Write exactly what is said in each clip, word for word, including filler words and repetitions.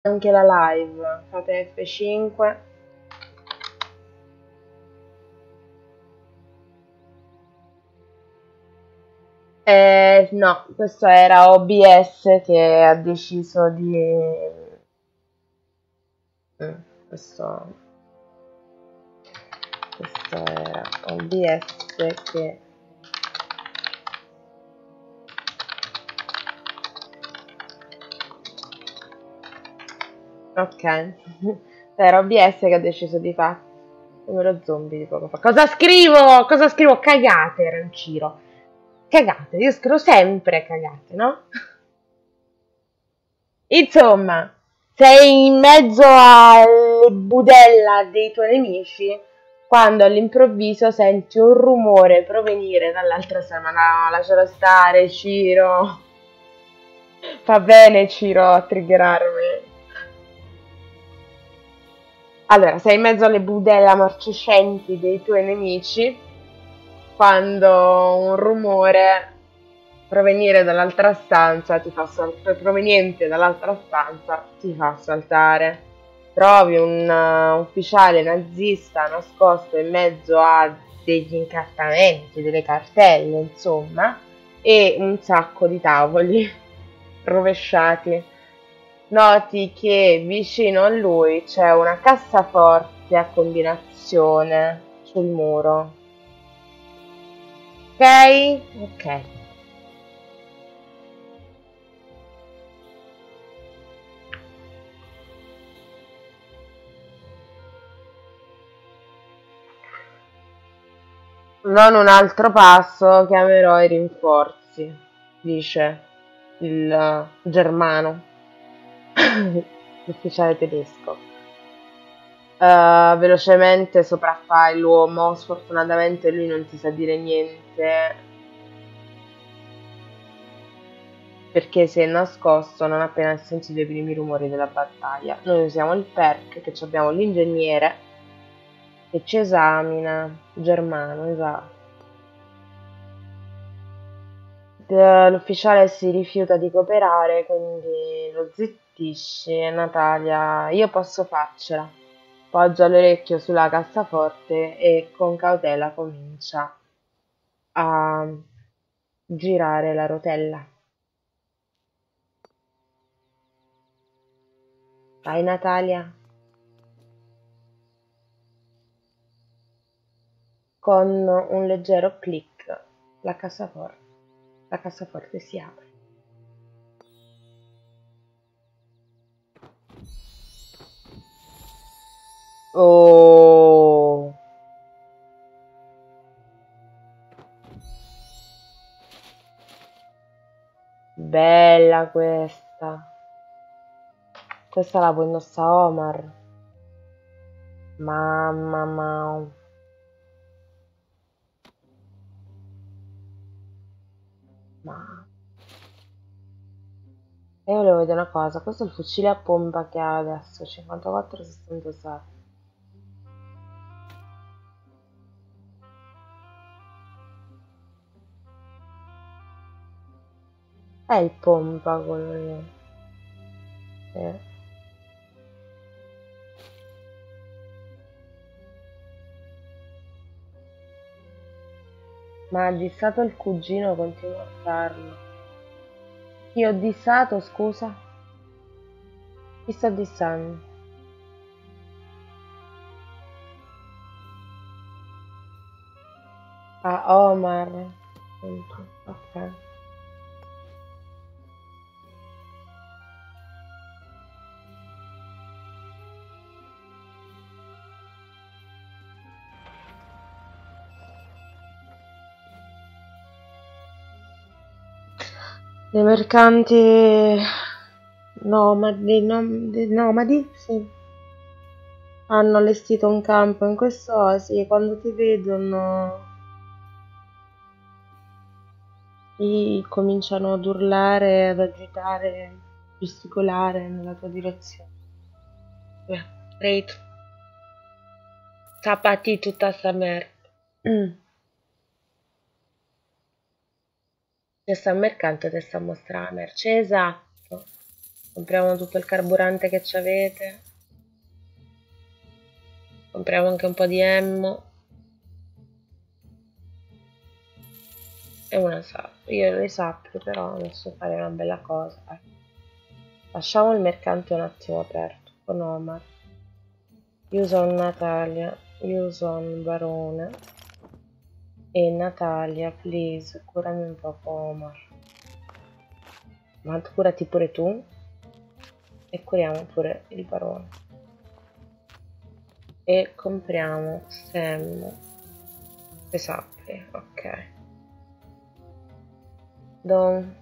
anche la live. Fate F cinque. Eh, no, questo era O B S che ha deciso di... Mm, questo, questo era O B S che... Ok, era O B S che ha deciso di fare come lo zombie di poco fa. Cosa scrivo? Cosa scrivo? Cagate, Ranciro. Cagate, io scrivo sempre cagate, no? Insomma, sei in mezzo alle budella dei tuoi nemici quando all'improvviso senti un rumore provenire dall'altra strada. Ma no, lascialo stare, Ciro. Va bene, Ciro, a triggerarmi. Allora, sei in mezzo alle budella marcescenti dei tuoi nemici quando un rumore provenire dall'altra stanza ti fa saltare, proveniente dall'altra stanza ti fa saltare. Trovi un uh, ufficiale nazista nascosto in mezzo a degli incartamenti, delle cartelle, insomma, e un sacco di tavoli rovesciati. Noti che vicino a lui c'è una cassaforte a combinazione sul muro. Ok? Ok. Non un altro passo, chiamerò i rinforzi, dice il uh, germano, l'ufficiale tedesco. Uh, velocemente sopraffa l'uomo, sfortunatamente lui non ti sa dire niente perché si è nascosto non appena sentito i primi rumori della battaglia. Noi usiamo il perk, che abbiamo l'ingegnere che ci esamina, germano, esatto. L'ufficiale si rifiuta di cooperare, quindi lo zittisce. Natalia, io posso farcela. Poggia l'orecchio sulla cassaforte e con cautela comincia a girare la rotella. Vai, Natalia. Con un leggero click la cassaforte, la cassaforte si apre. Oh! Bella questa. Questa la può indossare Omar. Mamma mia. Ma io volevo vedere una cosa, questo è il fucile a pompa che ha adesso, cinquantaquattro sessantasei. È il pompa quello lì. Sì. Ma ha dissato il cugino, continua a farlo. Chi ho dissato, scusa? Chi sto dissando? Ah, Omar. Ok. Dei mercanti nomadi, nom- dei nomadi, sì. Hanno allestito un campo in quest'oasi e quando ti vedono ti cominciano ad urlare, ad agitare, gesticolare nella tua direzione. Beh, Reito, tapati tutta sta merda. Mm. Te sta al mercato, te sta a mostrare la merce, esatto. Compriamo tutto il carburante che ci avete. Compriamo anche un po' di ammo. E una sabbia. Io le sabbie però adesso fare una bella cosa. Eh. Lasciamo il mercante un attimo aperto con Omar. Io sono Natalia. Io sono Barone. E Natalia, please, curami un po' Omar. Ma curati pure tu. E curiamo pure il Barone. E compriamo Sam. Le sabbie, ok. Don.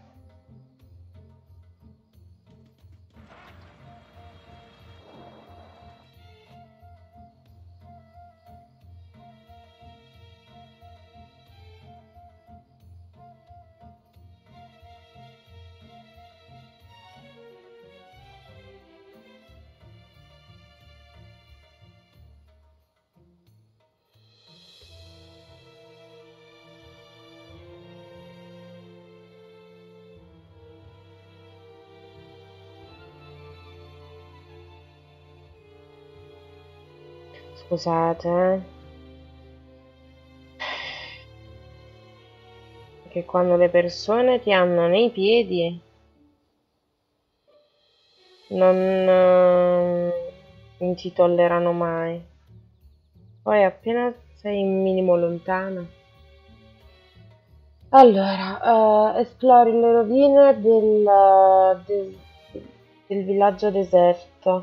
Scusate, eh. Perché quando le persone ti hanno nei piedi non, eh, non ti tollerano mai. Poi appena sei un minimo lontana. Allora, eh, esplori le rovine del, del, del villaggio deserto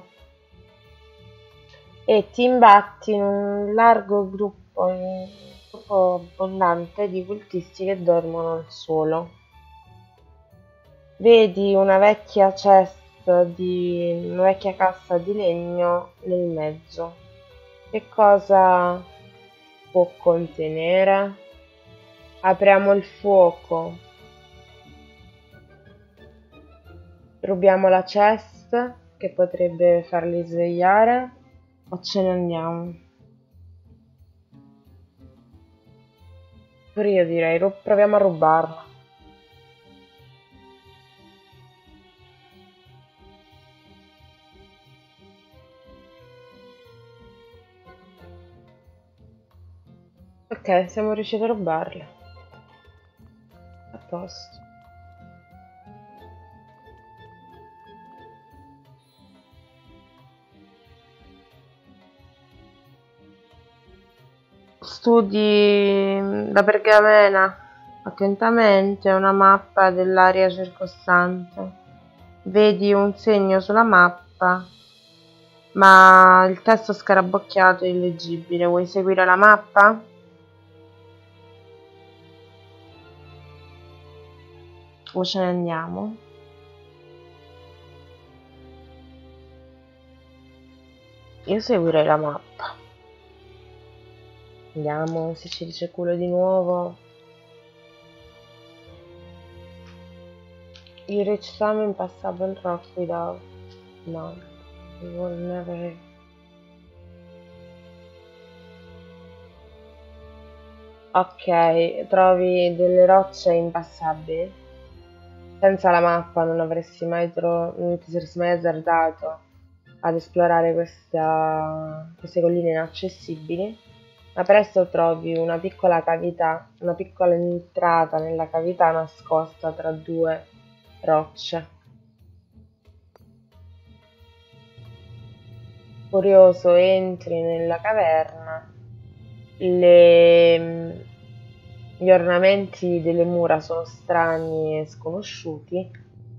e ti imbatti in un largo gruppo, in un gruppo abbondante di cultisti che dormono al suolo. Vedi una vecchia cesta di una vecchia cassa di legno nel mezzo. Che cosa può contenere? Apriamo il fuoco. Rubiamo la chest che potrebbe farli svegliare o ce ne andiamo? Pure io direi, ru- proviamo a rubarla. Ok, siamo riusciti a rubarla. A posto. Studi la pergamena attentamente una mappa dell'area circostante. Vedi un segno sulla mappa, ma il testo scarabocchiato è illeggibile. Vuoi seguire la mappa? O ce ne andiamo? Io seguirei la mappa. Vediamo se ci dice culo di nuovo. You reach some impassable rock without no. You will never. Ok, trovi delle rocce impassabili. Senza la mappa non avresti mai tro- non ti saresti mai azzardato ad esplorare questa- queste colline inaccessibili, ma presto trovi una piccola cavità, una piccola entrata nella cavità nascosta tra due rocce. Curioso, entri nella caverna, le- gli ornamenti delle mura sono strani e sconosciuti.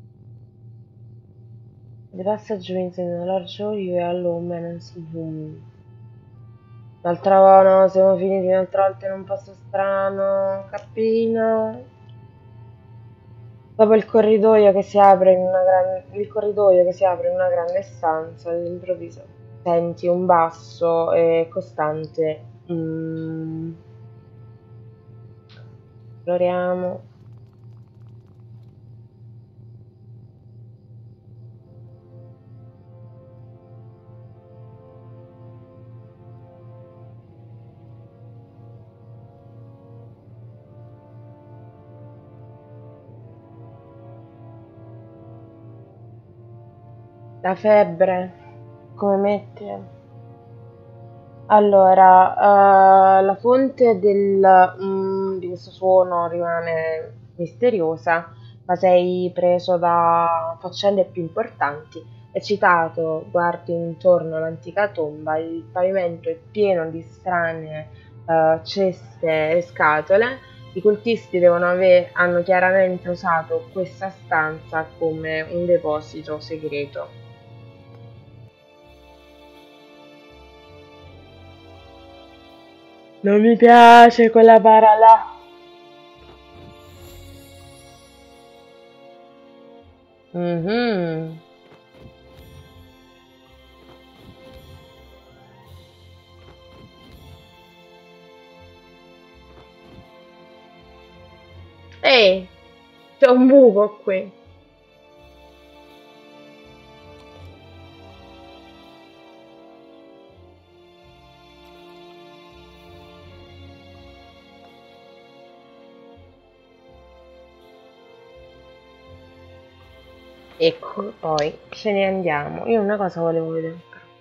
The passage means in a large hall you are alone and boom. L'altra volta no, siamo finiti un'altra volta in un posto strano, cappino. Dopo il corridoio che si apre in una grande, il corridoio che si apre in una grande stanza, all'improvviso senti un basso e costante. Mm. Esploriamo. La febbre, come metti? Allora, eh, la fonte del, mm, di questo suono rimane misteriosa, ma sei preso da faccende più importanti. È citato, guardi intorno all'antica tomba, il pavimento è pieno di strane eh, ceste e scatole. I cultisti devono aver, hanno chiaramente usato questa stanza come un deposito segreto. Non mi piace quella bara là. Mhm. Ehi, c'è un buco qui. Ecco, poi ce ne andiamo. Io una cosa volevo vedere.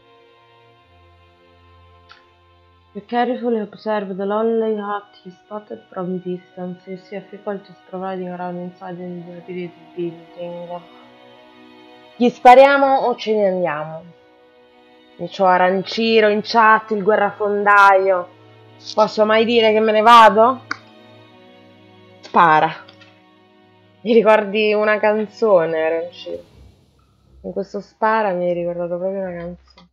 You carefully observe the lonely hut you spotted from distance. You see a few cultists providing around inside in the dilapidated building. Gli spariamo o ce ne andiamo? C'ho Aranciro in chat, il guerrafondaio. Posso mai dire che me ne vado? Spara. Mi ricordi una canzone, Aranciro. In questo spara mi hai ricordato proprio una canzone.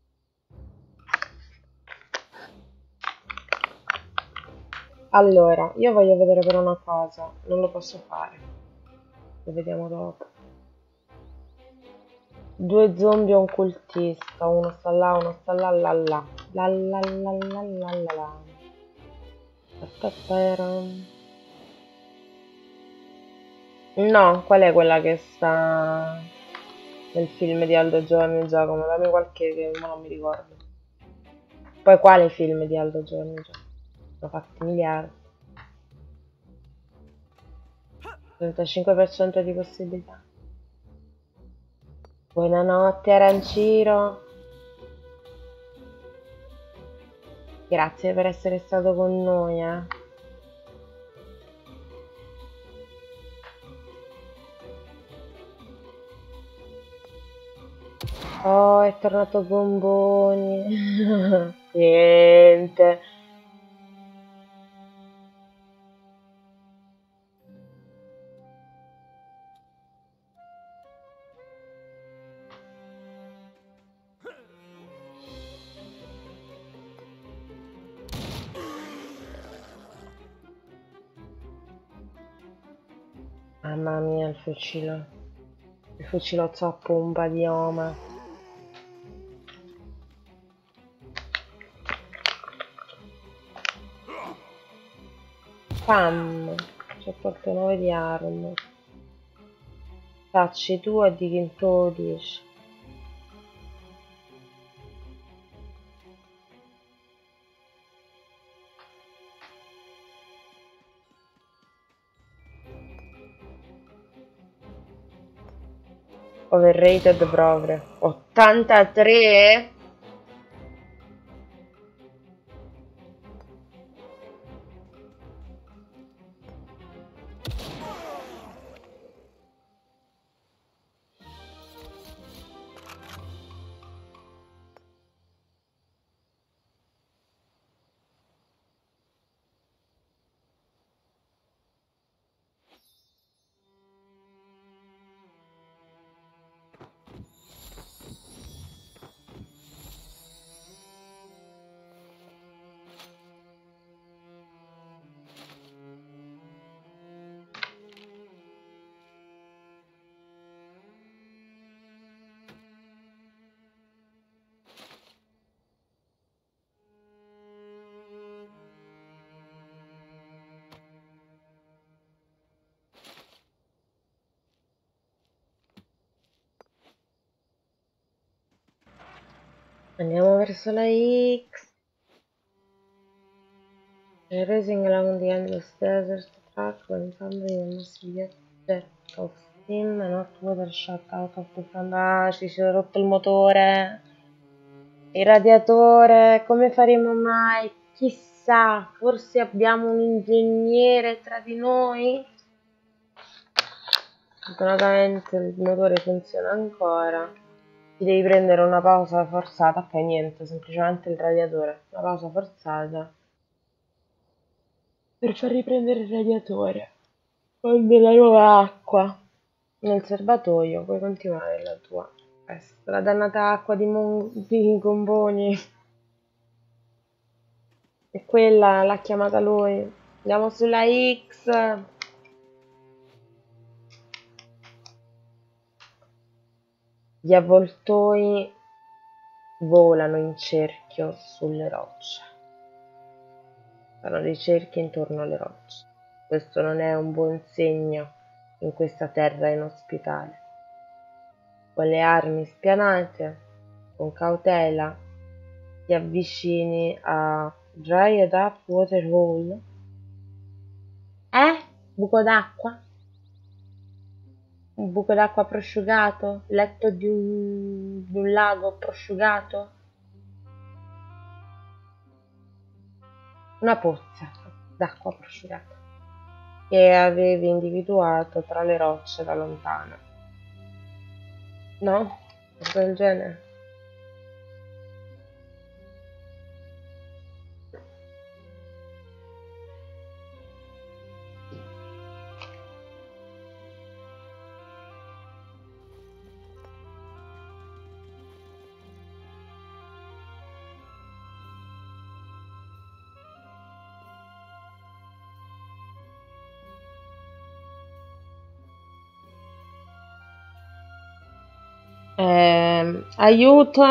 Allora, io voglio vedere però una cosa. Non lo posso fare. Lo vediamo dopo. Due zombie e un cultista. Uno sta là, uno sta là, là là. La la la la la la la. Aspetta. No, qual è quella che sta nel film di Aldo Giovanni e Giacomo? Dammi qualche che ma non mi ricordo. Poi quale film di Aldo Giovanni e Giacomo? Sono fatti miliardi. trentacinque per cento di possibilità. Buonanotte Aranciro. Grazie per essere stato con noi, eh. Oh, è tornato Bomboni. Niente. Mamma mia, il fucile. Il fucilozzo a pompa di Oma. Pam! Ci ho tolto nove di arma. Tacci tu e di chi tu lo dici. Overrated proprio. ottantatré? Andiamo verso la X. Racing along the endless desert track when somebody must be jet off Sim, not water shut out of the front. Ah, ci si è rotto il motore. Il radiatore, come faremo mai? Chissà, forse abbiamo un ingegnere tra di noi? Fortunatamente il motore funziona ancora. Ti devi prendere una pausa forzata. Ok, niente, semplicemente il radiatore. Una pausa forzata per far riprendere il radiatore con della nuova acqua nel serbatoio. Puoi continuare la tua festa. La dannata acqua di, mon- di gomboni. E quella l'ha chiamata lui. Andiamo sulla X. Gli avvoltoi volano in cerchio sulle rocce. Fanno dei cerchi intorno alle rocce. Questo non è un buon segno in questa terra inospitale. Con le armi spianate, con cautela, ti avvicini a Dried Up Water Hole. Eh? Buco d'acqua? Un buco d'acqua prosciugato? Letto di un, di un lago prosciugato? Una pozza d'acqua prosciugata che avevi individuato tra le rocce da lontano. No? Qualcosa del genere? Eh, aiuto.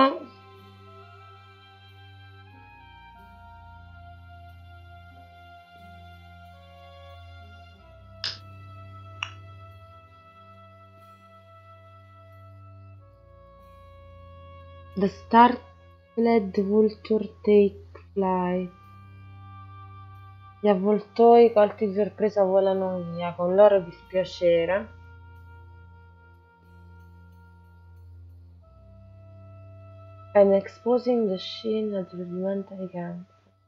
The startled vulture take flight. Gli avvoltoi colti di sorpresa volano via con loro dispiacere. And exposing the sheen at rudimentary camp.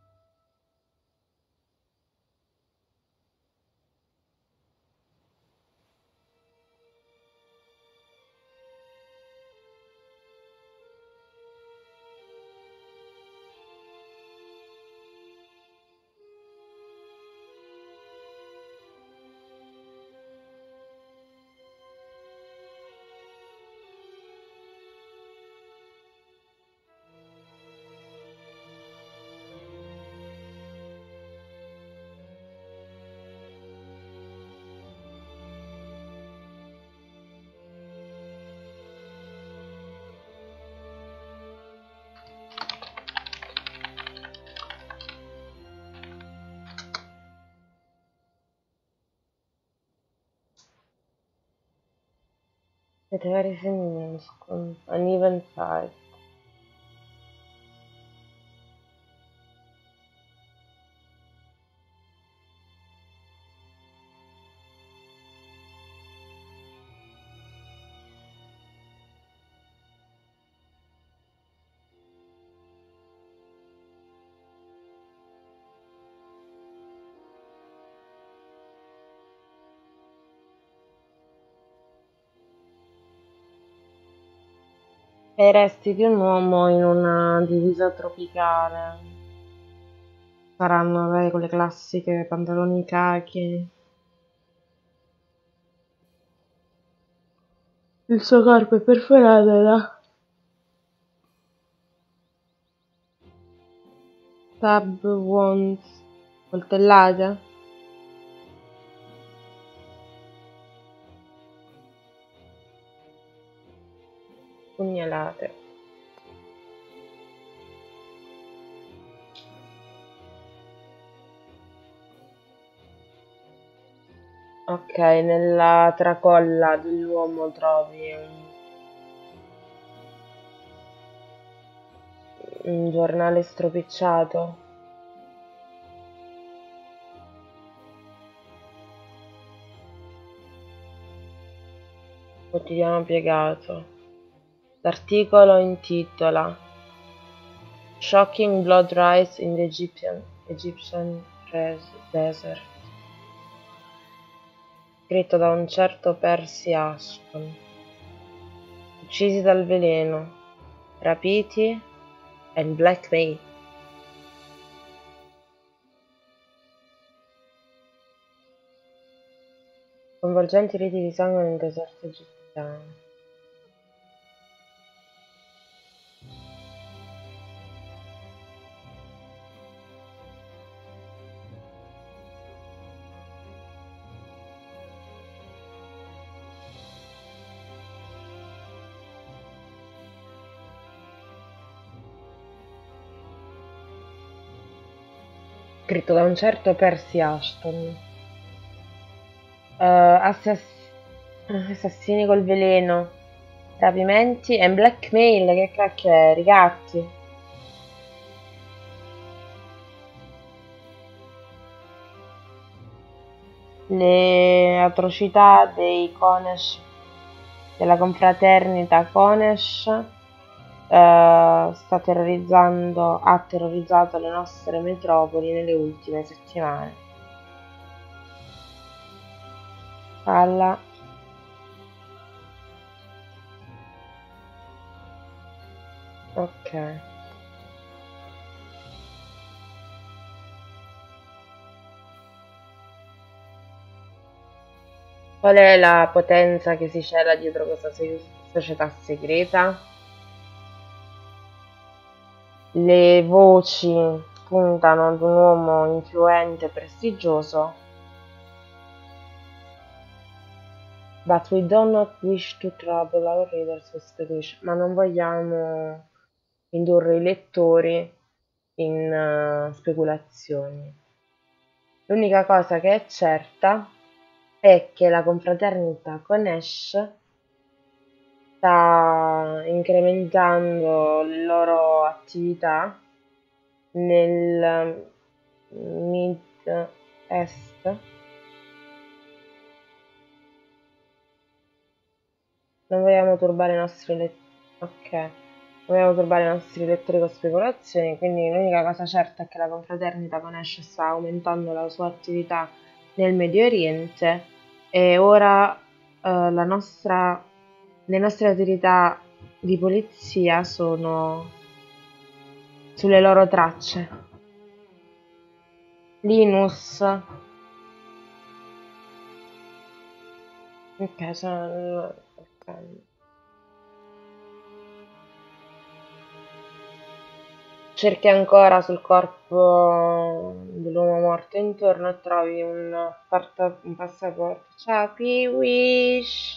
The terrace con uneven sides. E i resti di un uomo in una divisa tropicale. Saranno lei con le classiche pantaloni khaki. Il suo corpo è perforato da stab wounds, coltellate. Pugnalate. Ok, nella tracolla dell'uomo trovi un, un giornale stropicciato. quotidiano piegato. L'articolo intitola Shocking Blood Rise in the Egyptian, Egyptian Desert, scritto da un certo Percy Ashton. Uccisi dal veleno, rapiti e blackmail. Convolgenti riti di sangue nel deserto egiziano. Scritto da un certo Percy Ashton. Uh, assass- assassini col veleno, rapimenti e blackmail, che cacchio è? Ricatti. Le atrocità dei Konesh, della confraternita Konesh, uh, sta terrorizzando, ha terrorizzato le nostre metropoli nelle ultime settimane. Alla ok. Qual è la potenza che si cela dietro questa società segreta? Le voci puntano ad un uomo influente e prestigioso. But we do not wish to trouble our readers with speculation. Ma non vogliamo indurre i lettori in uh, speculazioni. L'unica cosa che è certa è che la confraternita Konesh sta incrementando le loro attività nel Mid-Est. Non vogliamo turbare i nostri lettori. Ok. Non vogliamo turbare i nostri lettori con speculazioni, quindi l'unica cosa certa è che la confraternita Konesh sta aumentando la sua attività nel Medio Oriente e ora eh, la nostra, le nostre autorità di polizia sono sulle loro tracce. Linus. Ok, sono... okay. Cerchi ancora sul corpo dell'uomo morto intorno e trovi un, porta- un passaporto. Ciao Piwish!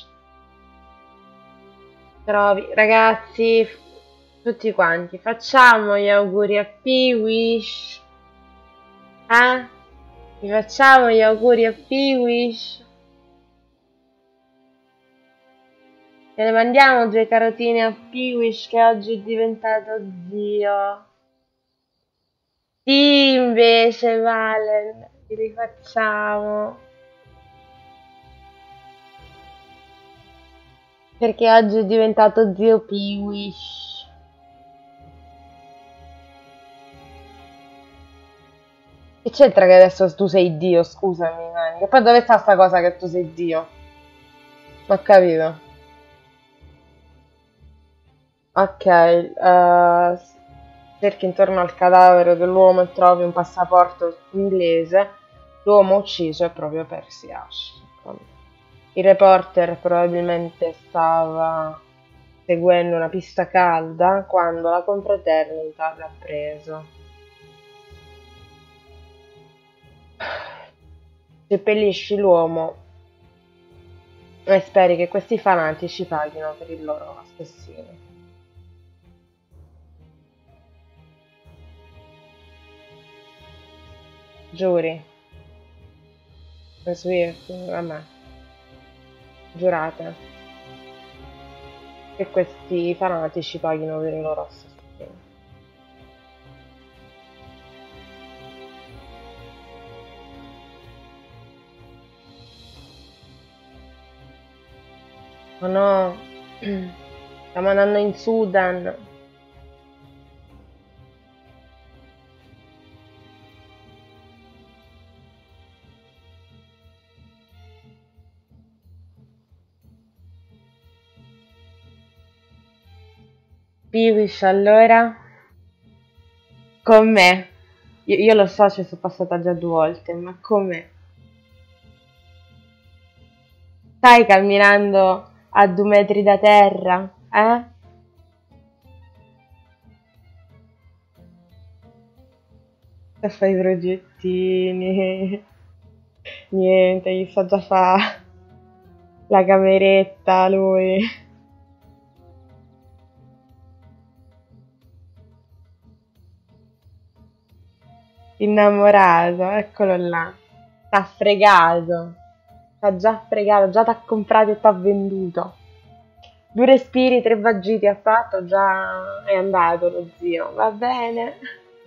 Trovi, ragazzi, f- tutti quanti, facciamo gli auguri a Piwish. Eh? Vi facciamo gli auguri a Piwish? E ne mandiamo due carotine a Piwish che oggi è diventato zio. Sì, invece, Valen, li rifacciamo. Perché oggi è diventato zio Piwish. Che c'entra che adesso tu sei Dio, scusami, man. E poi dove sta sta cosa che tu sei Dio? Non ho capito. Ok, eh, cerchi intorno al cadavere dell'uomo e trovi un passaporto inglese. L'uomo ucciso è proprio Percy Ashton. Il reporter probabilmente stava seguendo una pista calda quando la confraternita l'ha preso. Seppellisci l'uomo e speri che questi fanatici paghino per il loro assassino. Giuri? Swear a me. Giurate che questi fanatici paghino per i loro assassini. Oh no, stiamo andando in Sudan. Piwish allora? Con me. Io, io lo so, ci sono passata già due volte, ma come? Stai camminando a due metri da terra, eh? E fai i progettini. Niente, gli sa già fa la cameretta lui. Innamorato, eccolo là. T'ha fregato. T'ha già fregato, già t'ha comprato e t'ha venduto. Due respiri, tre vagiti ha fatto, già è andato lo zio. Va bene.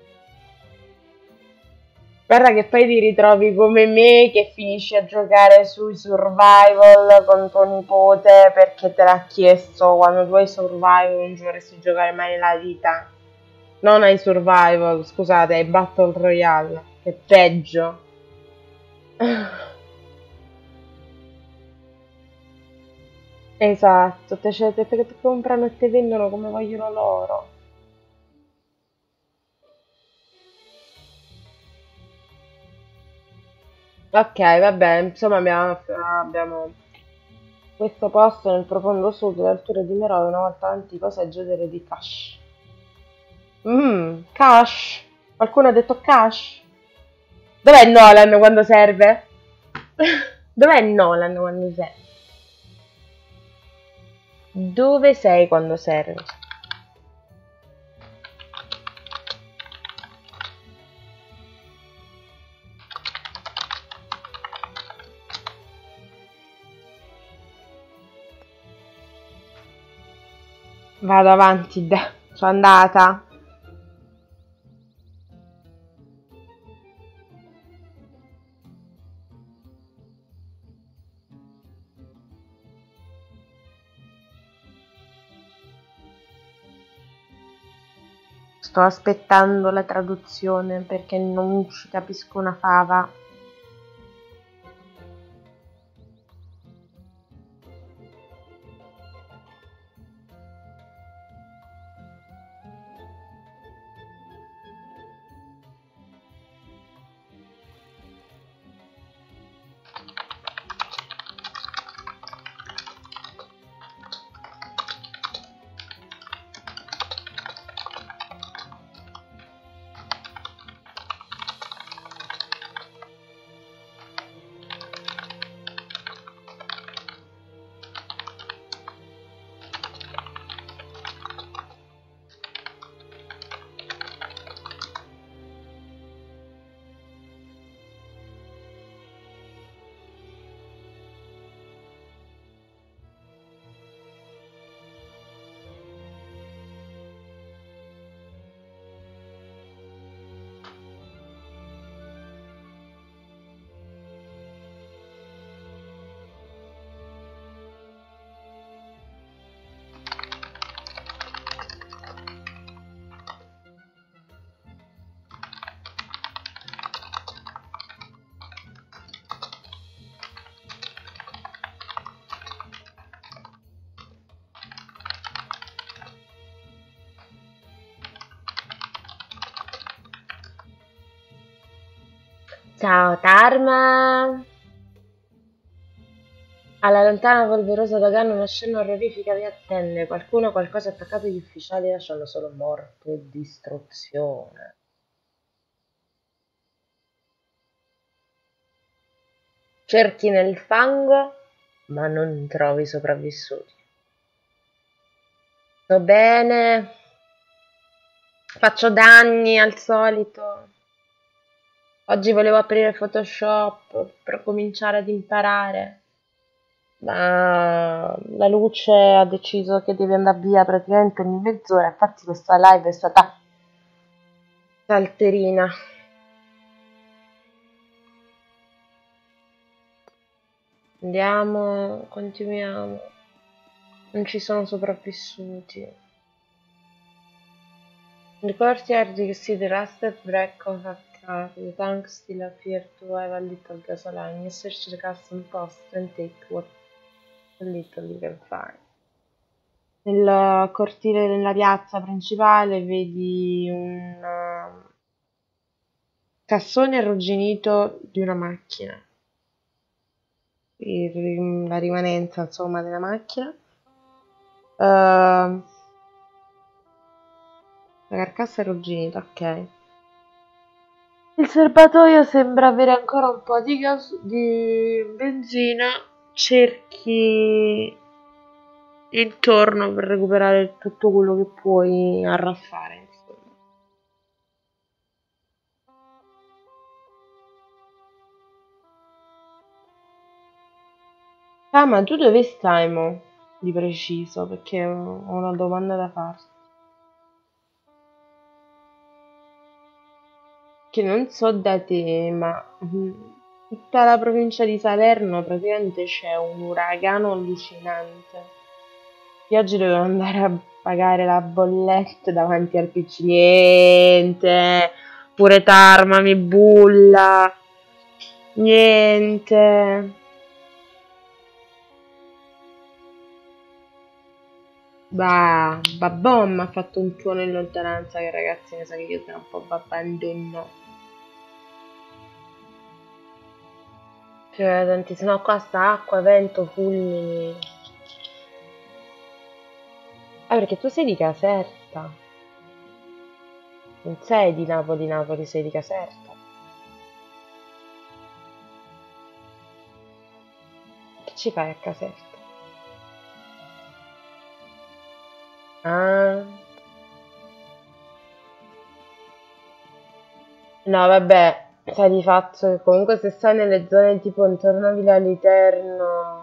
Guarda che poi ti ritrovi come me che finisci a giocare sui survival con tuo nipote perché te l'ha chiesto quando tu hai survival non ci vorresti giocare mai nella vita. Non ai survival, scusate, ai Battle Royale, che è peggio. Esatto, te, ce- te, te comprano e te vendono come vogliono loro. Ok, va bene, insomma abbiamo, abbiamo questo posto nel profondo sud delle alture di Meroe, una volta l'antico seggio del re di Kash. Mmm, Cash? Qualcuno ha detto Cash? Dov'è Nolan quando serve? Dov'è Nolan quando serve? Dove sei quando serve? Vado avanti, dai, sono andata. Sto aspettando la traduzione perché non ci capisco una fava. Ciao Tarma! Alla lontana polverosa dogana una scena orrorifica vi attende. Qualcuno o qualcosa ha attaccato gli ufficiali lasciando solo morte e distruzione. Cerchi nel fango, ma non trovi sopravvissuti. Sto bene, faccio danni al solito. Oggi volevo aprire Photoshop per cominciare ad imparare, ma la luce ha deciso che deve andare via praticamente ogni mezz'ora. Infatti questa live è stata salterina. Andiamo, continuiamo. Non ci sono sopravvissuti. The courtyard you see the rusted wreck of a car. The tank still appear to have a little gasoline. You search the custom post and take what little you can find. Nel cortile della piazza principale vedi un uh, cassone arrugginito di una macchina. Il, la rimanenza, insomma, della macchina. Uh, la carcassa è arrugginita, ok. Il serbatoio sembra avere ancora un po' di gas, di benzina. Cerchi intorno per recuperare tutto quello che puoi arraffare, insomma. Ah, ma tu dove stai, mo? Di preciso, perché ho una domanda da farti. Che non so da te, ma tutta la provincia di Salerno praticamente c'è un uragano allucinante. Io oggi dovevo andare a pagare la bolletta davanti al P C. Niente, pure Tarma mi bulla. Niente. Bah, Babon mi ha fatto un tuono in lontananza che ragazzi mi sa che io tra un po' vi abbandono. Cioè, tanti, se no qua sta acqua, vento, fulmini. Ah, perché tu sei di Caserta. Non sei di Napoli, Napoli, sei di Caserta. Che ci fai a Caserta? Ah. No, vabbè, sai di fatto che comunque se stai nelle zone tipo intorno a Villa Literno,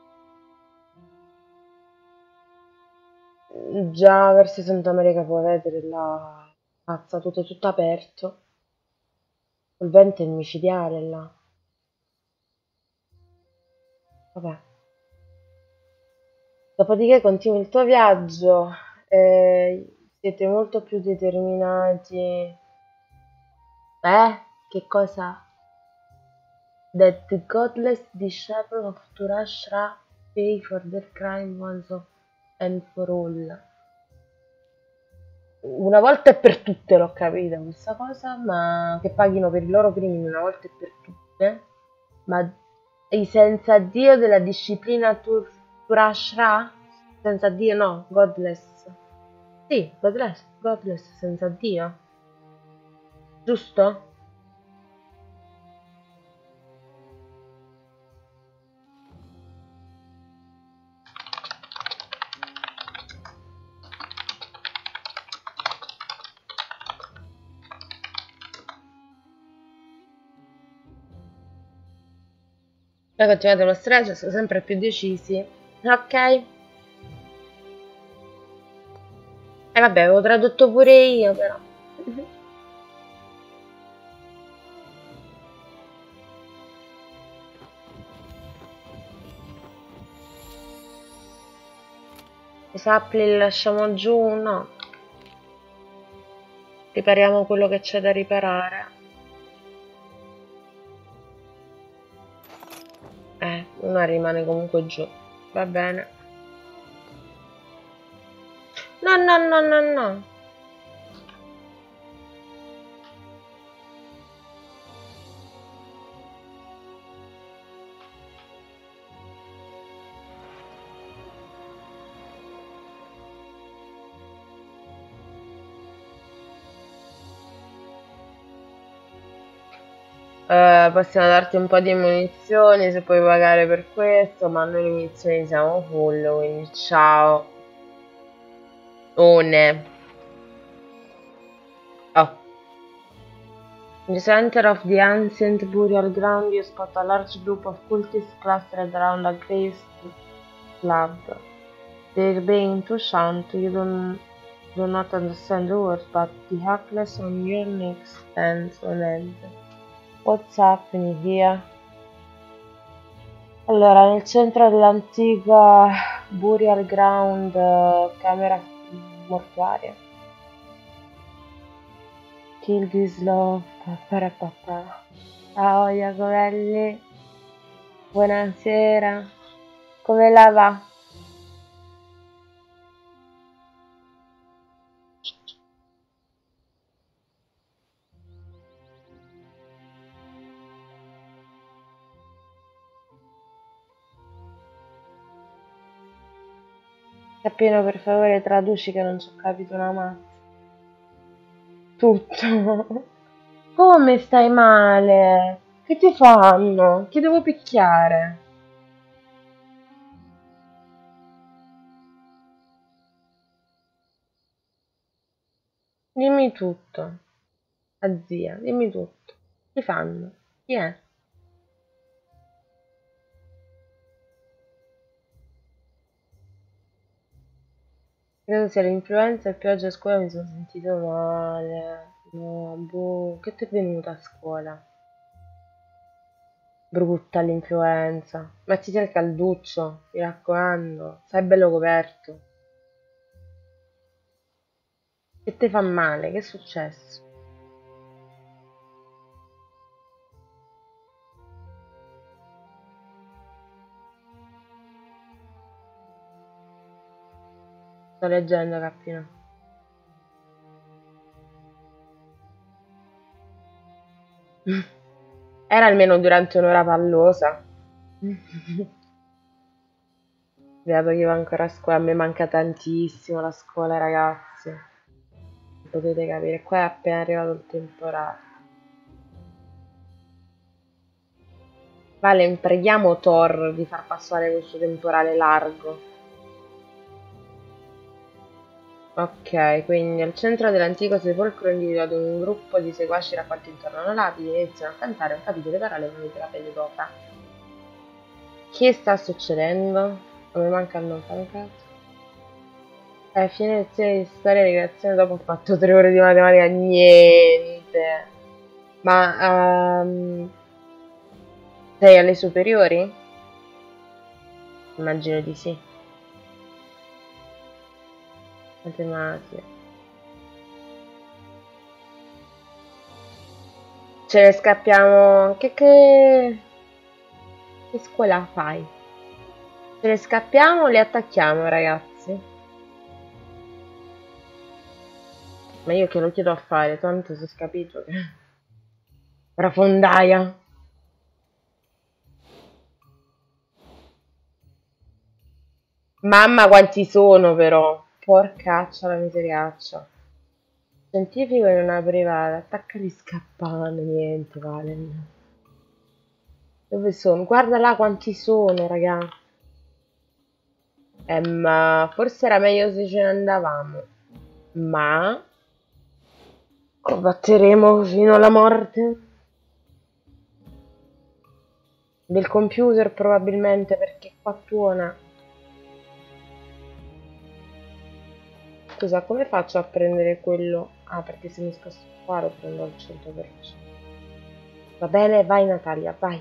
già verso Santa Maria Capovetere, là, pazza, tutto, tutto aperto. Il vento è micidiale là. Vabbè. Dopodiché continui il tuo viaggio, eh, siete molto più determinati. Eh? Che cosa? That the godless disciple of Turashra pay for their crime once and for all. Una volta e per tutte l'ho capita questa cosa, ma che paghino per i loro crimini una volta e per tutte. Ma i senza Dio della disciplina Tur Turashra? Senza Dio no, godless. Sì, godless, godless senza Dio. Giusto? Poi continuate lo stretch, sono sempre più decisi. Ok? E vabbè, avevo tradotto pure io, però. I sappli li lasciamo giù, no. Ripariamo quello che c'è da riparare. Eh, una rimane comunque giù. Va bene. No, no, no, no, no. Eh, possiamo darti un po' di munizioni se puoi pagare per questo, ma noi le munizioni siamo full, quindi ciao. One. Oh. In the center of the ancient burial ground you spot a large group of cultists clustered around a grave slab. They're being too shout, you don't, do not understand the words, but the necklace on your neck stands on end. What's happening here? Allora, nel centro dell'antica Burial Ground, eh, camera mortuaria. Kilgislov, papà papà. Ciao Iacovelli, buonasera. Come la va? Cappino, per favore, traduci che non ci ho capito una mazza. Tutto. Come stai male? Che ti fanno? Ti devo picchiare. Dimmi tutto. A zia, dimmi tutto. Ti fanno? Chi è? Credo sia l'influenza e più oggi a scuola mi sono sentito male. No, boh, che ti è venuta a scuola? Brutta l'influenza. Mettiti al calduccio, mi raccomando. Stai bello coperto. Che ti fa male? Che è successo? Sto leggendo, Cappino. Era almeno durante un'ora pallosa. Beato che va ancora a scuola, a me manca tantissimo la scuola, ragazzi. Potete capire, qua è appena arrivato il temporale. Vale, preghiamo Thor di far passare questo temporale largo. Ok, quindi al centro dell'antico sepolcro individuato un gruppo di seguaci raccolti intorno a una lapide iniziano a cantare un capito le parole venute la pelle d'oca. Che sta succedendo? Come manca il non fancato? Alla fine lezione di storia e ricreazione dopo ho fatto tre ore di matematica, niente. Ma ehm, sei alle superiori? Immagino di sì. Matematica. Ce ne scappiamo. Che, che... che scuola fai? Ce ne scappiamo o li attacchiamo, ragazzi? Ma io che lo chiedo a fare, tanto si è capito che... Profondaia. Mamma quanti sono però. Porcaccia la miseriaccia. Scientifico in una privata. Attacca gli scappano. Niente, Valen. Dove sono? Guarda là quanti sono, raga. Eh, ma forse era meglio se ce ne andavamo. Ma combatteremo fino alla morte del computer probabilmente perché qua tuona. Scusa, come faccio a prendere quello? Ah, perché se mi sposto qua lo prendo al cento per cento. Va bene, vai Natalia, vai.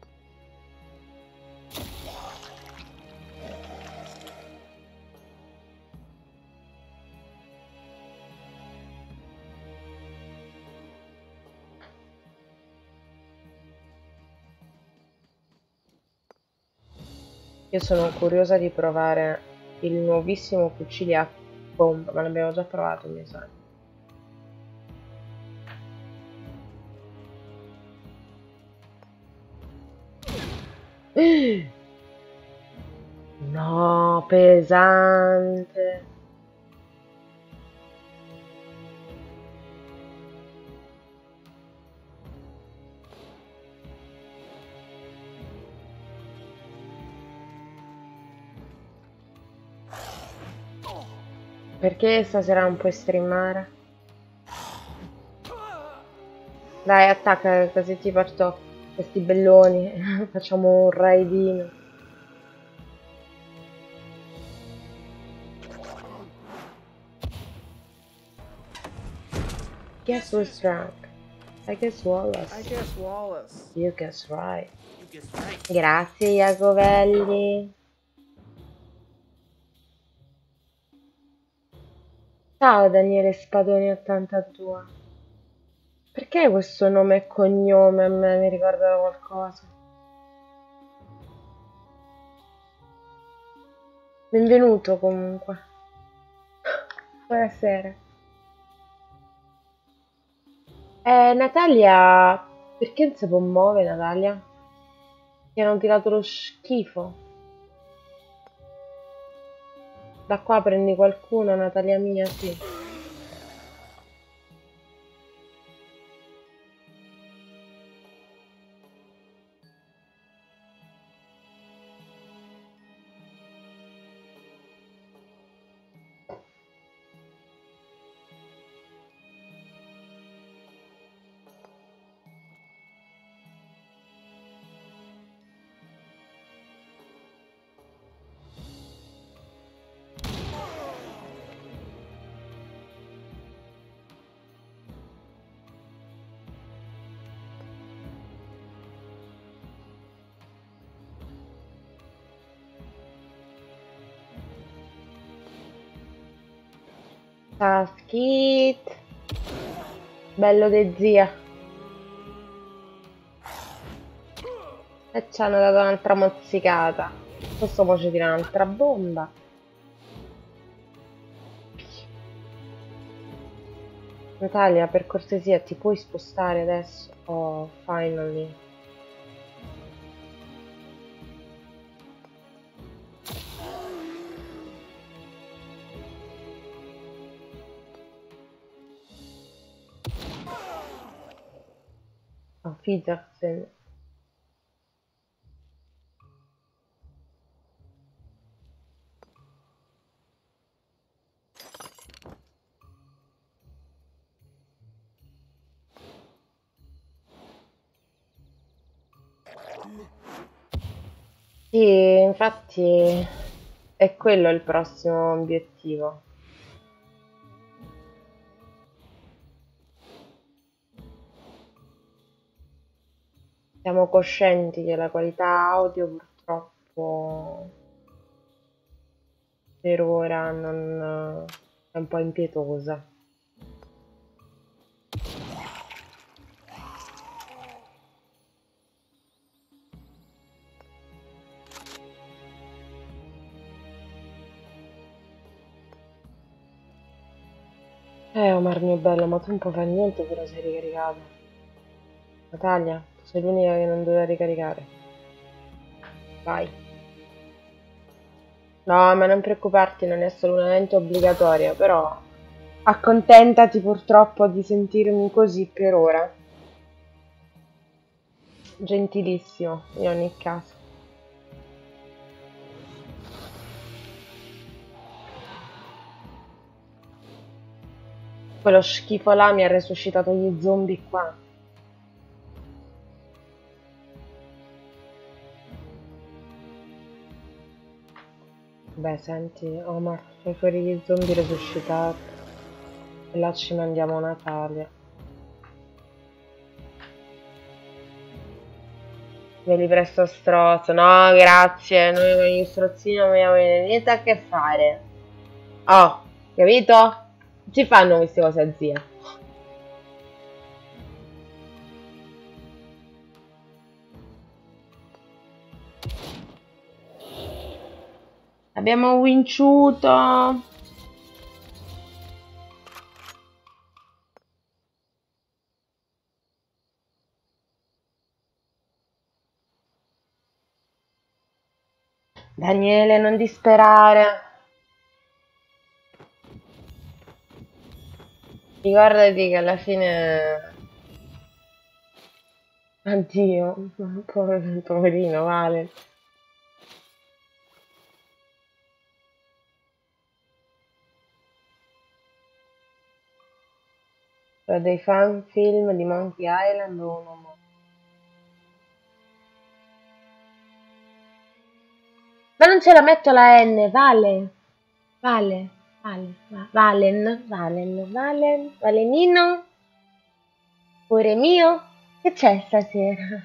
Io sono curiosa di provare il nuovissimo fucile a bomba, ma l'abbiamo già provato, mi sa. No, pesante. Perché stasera non puoi streamare? Dai, attacca così ti porto questi belloni. Facciamo un raidino. Guess who's drunk? I guess Wallace. I guess Wallace. You guess right. You guess right. Grazie Iacovelli. Ciao Daniele Spadoni ottantadue. Perché questo nome e cognome a me mi ricordano qualcosa? Benvenuto comunque. Buonasera. Eh, Natalia, perché non si può muovere, Natalia? Ti hanno tirato lo schifo. Da qua prendi qualcuno, Natalia mia, sì. Taskit. Bello de zia. E ci hanno dato un'altra mozzicata. Questo poi ci tira un'altra bomba. Natalia, per cortesia, ti puoi spostare adesso? Oh, finally. Oh, Peterson. Sì, infatti è quello il prossimo obiettivo. Siamo coscienti che la qualità audio purtroppo per ora non è un po' impietosa. Eh, Omar mio bello, ma tu non puoi fare niente, però sei ricaricato. Natalia, tu sei l'unica che non doveva ricaricare. Vai. No, ma non preoccuparti, non è assolutamente obbligatoria, però accontentati purtroppo di sentirmi così per ora. Gentilissimo, in ogni caso. Quello schifo là mi ha resuscitato gli zombie qua. Beh, senti, Omar, fai fuori gli zombie resuscitati. E là ci mandiamo Natalia. Me li presto a strozzo. No, grazie, noi con gli strozzini non vogliamo avere niente a che fare. Oh, capito? Ci fanno queste cose a zia. Abbiamo vinciuto. Daniele, non disperare. Ricordati che alla fine... Addio, poverino, Vale. Tra dei fan film di Monkey Island o uno mo- Ma non ce la metto la N, Vale. Vale, Vale, Va- Valen, Valen, Valen, Valenino. Cuore mio, che c'è stasera?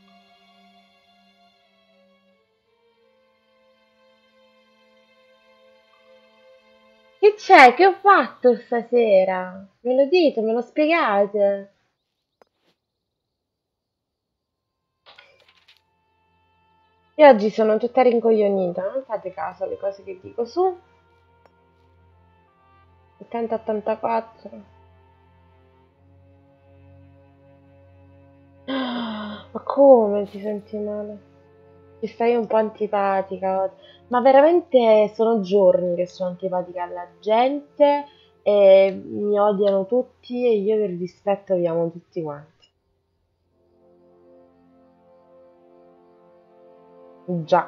Che c'è? Che ho fatto stasera? Me lo dite, me lo spiegate? Io oggi sono tutta rincoglionita, non fate caso alle cose che dico su. ottanta ottantaquattro. Ma come ti senti male? Ti stai un po' antipatica oggi. Ma veramente sono giorni che sono antipatica alla gente e mi odiano tutti e io per dispetto vi amo tutti quanti. Già.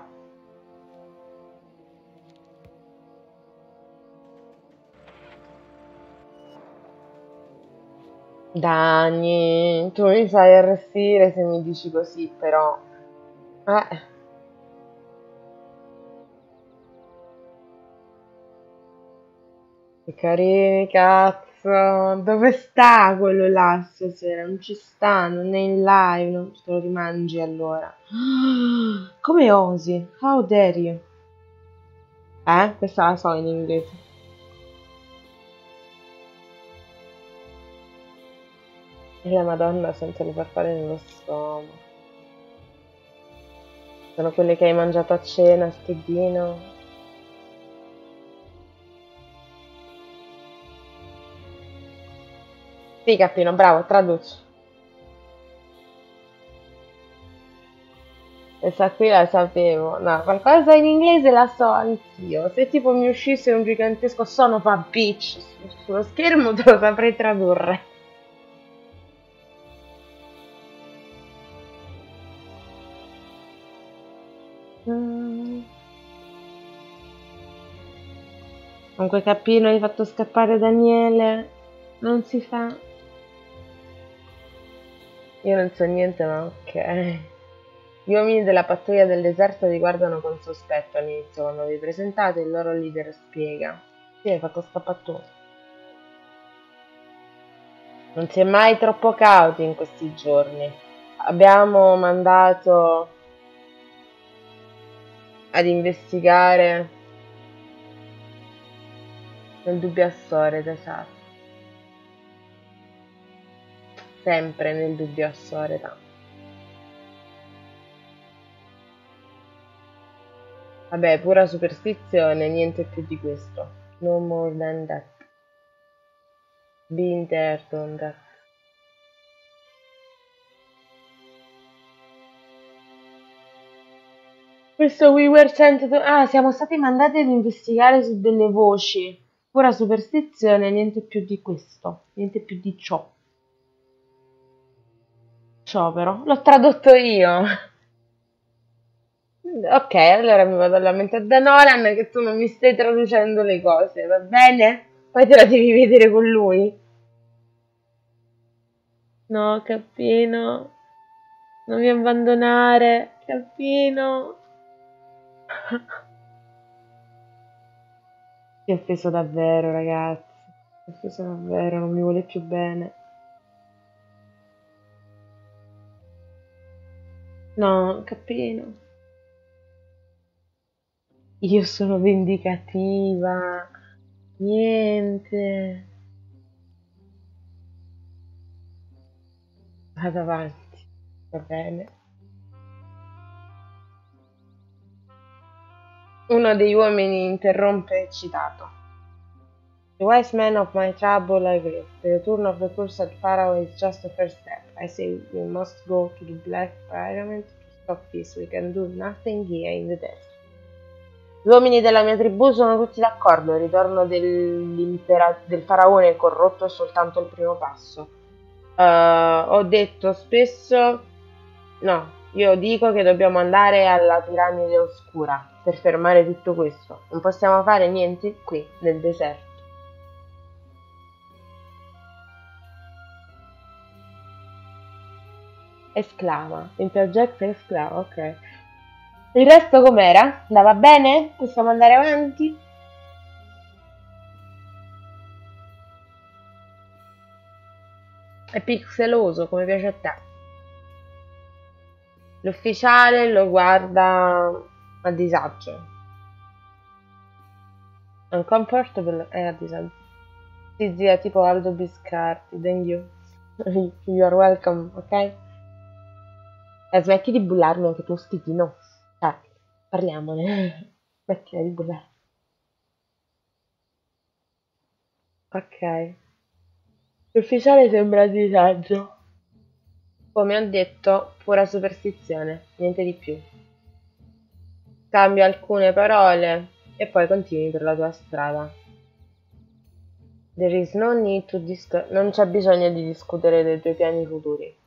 Dani, tu mi fai arrestire se mi dici così, però. Eh, che carini, cazzo. Dove sta quello là stasera? Non ci sta, non è in live, non te lo rimangi allora. Come osi? How dare you? Eh? Questa la so in inglese. E la Madonna sente le farfalle nello stomaco. Sono quelle che hai mangiato a cena, schedino. Sì, Cappino, bravo, traduci. Questa qui la sapevo. No, qualcosa in inglese la so anch'io. Se tipo mi uscisse un gigantesco son of a bitch su- sullo schermo te lo saprei tradurre. Mm. Con quel cappino hai fatto scappare Daniele. Non si fa. Io non so niente, ma ok. Gli uomini della pattuglia del deserto vi guardano con sospetto all'inizio quando vi presentate, il loro leader spiega. Sì, hai fatto scappare tu. Non si è mai troppo cauti in questi giorni. Abbiamo mandato ad investigare nel dubbio Assoreta, esatto. Sempre nel dubbio Assoreta. Vabbè, pura superstizione, niente più di questo. No more than that. Been there, done that. Questo we were sent to... Ah, siamo stati mandati ad investigare su delle voci. Pura superstizione, niente più di questo. Niente più di ciò. Ciò però. L'ho tradotto io. Ok, allora mi vado a lamentare da Nolan che tu non mi stai traducendo le cose, va bene? Poi te la devi vedere con lui. No, Cappino, non mi abbandonare, Cappino. Si è offeso davvero, ragazzi. Si è offeso davvero, non mi vuole più bene. No, Cappino. Io sono vendicativa. Niente. Vado avanti. Va bene. Uno degli uomini interrompe eccitato. The wise man of my trouble agrees. The return of the cursed pharaoh is just the first step. I say we must go to the Black Pyramid to stop this. We can do nothing here in the desert. Gli uomini della mia tribù sono tutti d'accordo. Il ritorno dell'impera- del faraone corrotto è soltanto il primo passo. Eh, ho detto spesso, no, io dico che dobbiamo andare alla piramide oscura per fermare tutto questo. Non possiamo fare niente qui, nel deserto. Esclama, interject esclama, ok. Il resto com'era? Andava bene? Possiamo andare avanti? È pixeloso, come piace a te. L'ufficiale lo guarda a disagio. Uncomfortable è a disagio. Sì, zia, tipo Aldo Biscardi, then you. You are welcome, ok? E smetti di bullarmi anche tu, stichino. Cioè, parliamone. Smetti di bullarmi. Ok. L'ufficiale sembra a disagio. Come ho detto, pura superstizione, niente di più. Cambia alcune parole e poi continui per la tua strada. There is no need to discuss. Non c'è bisogno di discutere dei tuoi piani futuri.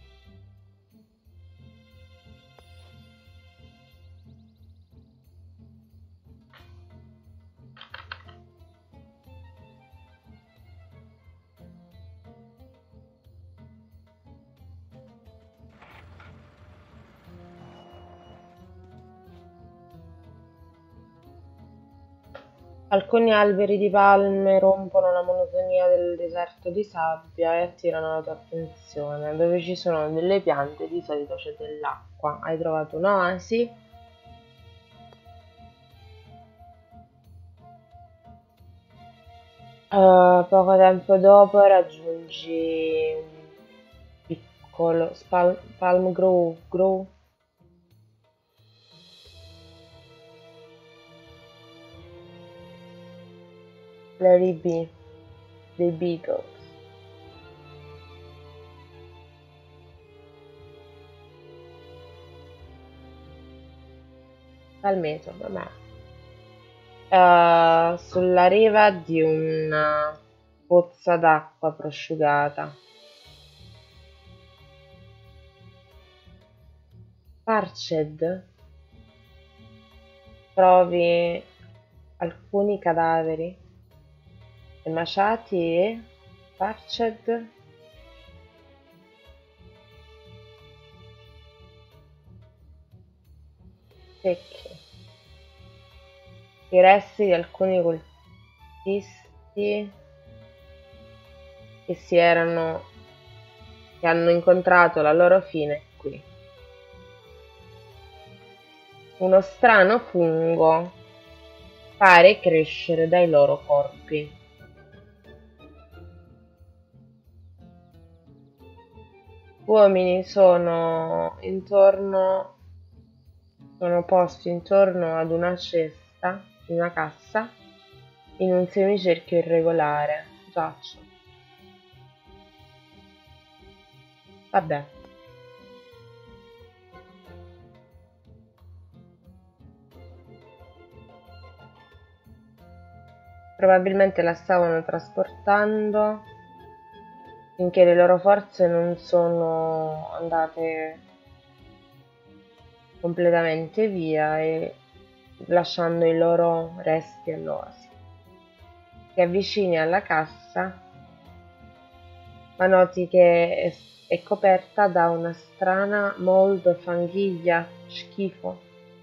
Alcuni alberi di palme rompono la monotonia del deserto di sabbia e attirano la tua attenzione. Dove ci sono delle piante, di solito c'è dell'acqua. Hai trovato un'oasi? Uh, poco tempo dopo raggiungi un piccolo Spal- Palm Grove, Grove. Larry B. dei Beatles. Palmeto, vabbè. Uh, sulla riva di una pozza d'acqua prosciugata. Parched, trovi alcuni cadaveri emaciati e Parched secchi. I resti di alcuni colpisti che si erano che hanno incontrato la loro fine qui. Uno strano fungo pare crescere dai loro corpi. Uomini sono intorno sono posti intorno ad una cesta, una cassa, in un semicerchio irregolare. Giaccio. Vabbè. Probabilmente la stavano trasportando finché le loro forze non sono andate completamente via e lasciando i loro resti all'oasi. Ti avvicini alla cassa, ma noti che è, è coperta da una strana mold, fanghiglia, schifo.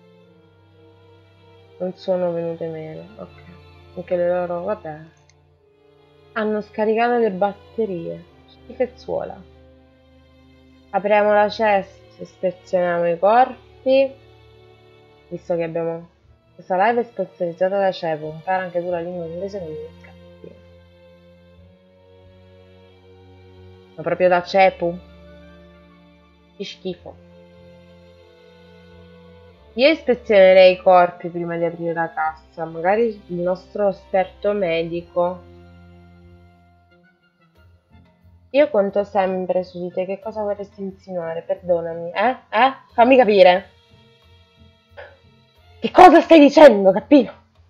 Non sono venute meno, ok. Anche le loro, vabbè. Hanno scaricato le batterie. Schifezzuola. Apriamo la cesta, ispezioniamo i corpi. Visto che abbiamo... Questa live è sponsorizzata da Cepo. Impara anche tu la lingua inglese con gli scatti. Ma proprio da Cepu? Che schifo. Io ispezionerei i corpi prima di aprire la cassa. Magari il nostro esperto medico. Io conto sempre su di te. Che cosa vorresti insinuare? Perdonami. Eh? Eh? Fammi capire. Che cosa stai dicendo, Cappino?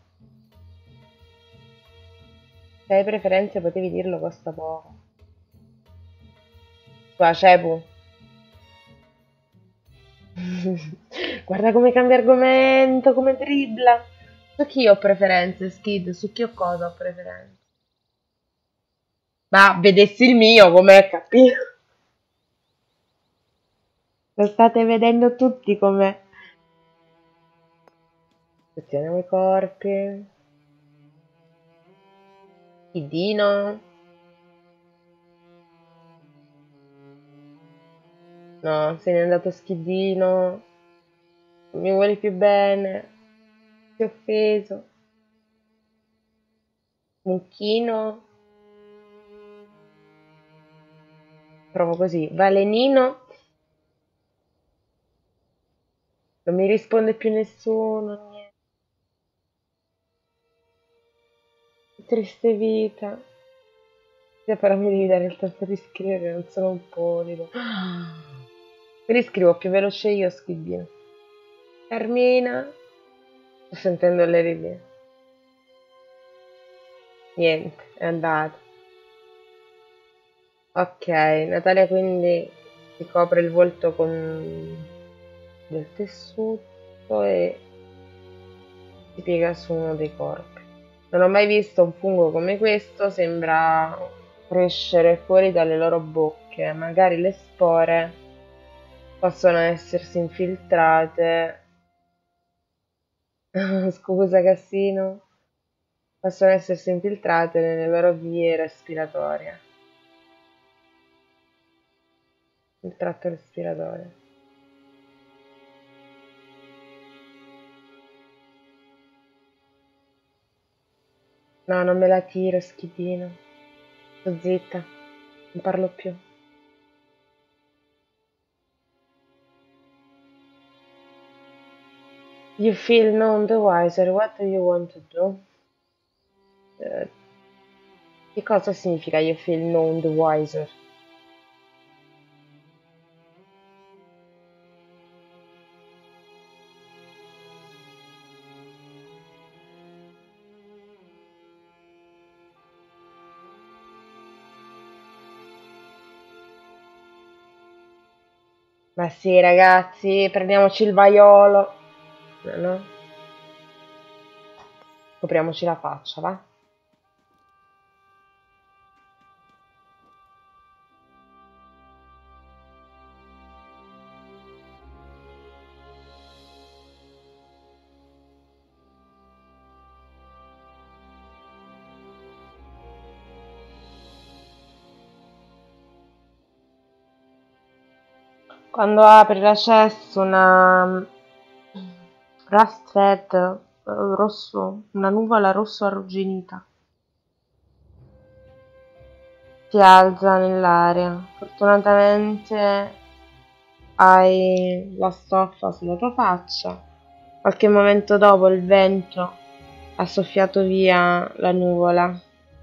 Se hai preferenze potevi dirlo, costa poco. Qua, Cepu. Guarda come cambia argomento, come dribbla. Su chi ho preferenze, Skid? Su chi ho cosa ho preferenze? Ma vedessi il mio, com'è, Cappino? Lo state vedendo tutti com'è. Sezioniamo i corpi. Idino. No, se n'è andato Schidino. Non mi vuole più bene. Si è offeso. Mucchino. Provo così. Valenino. Non mi risponde più nessuno. Niente. Triste vita. Se però mi devi dare il tempo di scrivere, non sono un polido. Quindi scrivo più veloce io, Schidino. Carmina. Sto sentendo le ride. Niente, è andato. Ok, Natalia quindi si copre il volto con del tessuto e si piega su uno dei corpi. Non ho mai visto un fungo come questo, sembra crescere fuori dalle loro bocche. Magari le spore possono essersi infiltrate. Scusa Cassino. Possono essersi infiltrate nelle loro vie respiratorie. Il tratto respiratorio. No, non me la tiro, Schidino. Sto zitta, non parlo più. You feel none the wiser. What do you want to do? Eh, che cosa significa you feel none the wiser? Ma sì, ragazzi, prendiamoci il vaiolo. No, no? Copriamoci la faccia, va? Quando apri la cesta una rust red eh, rosso, una nuvola rosso arrugginita si alza nell'aria. Fortunatamente hai la stoffa sulla tua faccia. Qualche momento dopo il vento ha soffiato via la nuvola.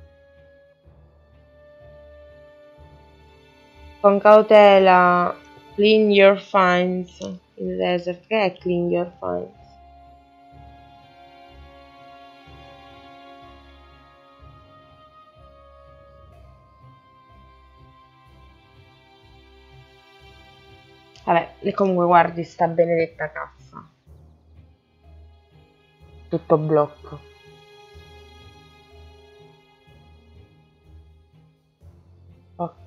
Con cautela, clean your finds in the desert. Che è clean your finds? Vabbè, e comunque guardi sta benedetta cassa. Tutto blocco. Ok.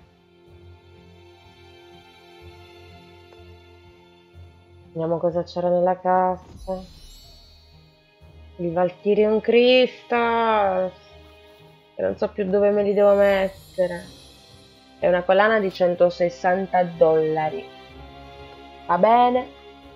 Vediamo cosa c'era nella cassa. Il Valkyrion Crystal. Che non so più dove me li devo mettere. È una collana di centosessanta dollari. Va bene.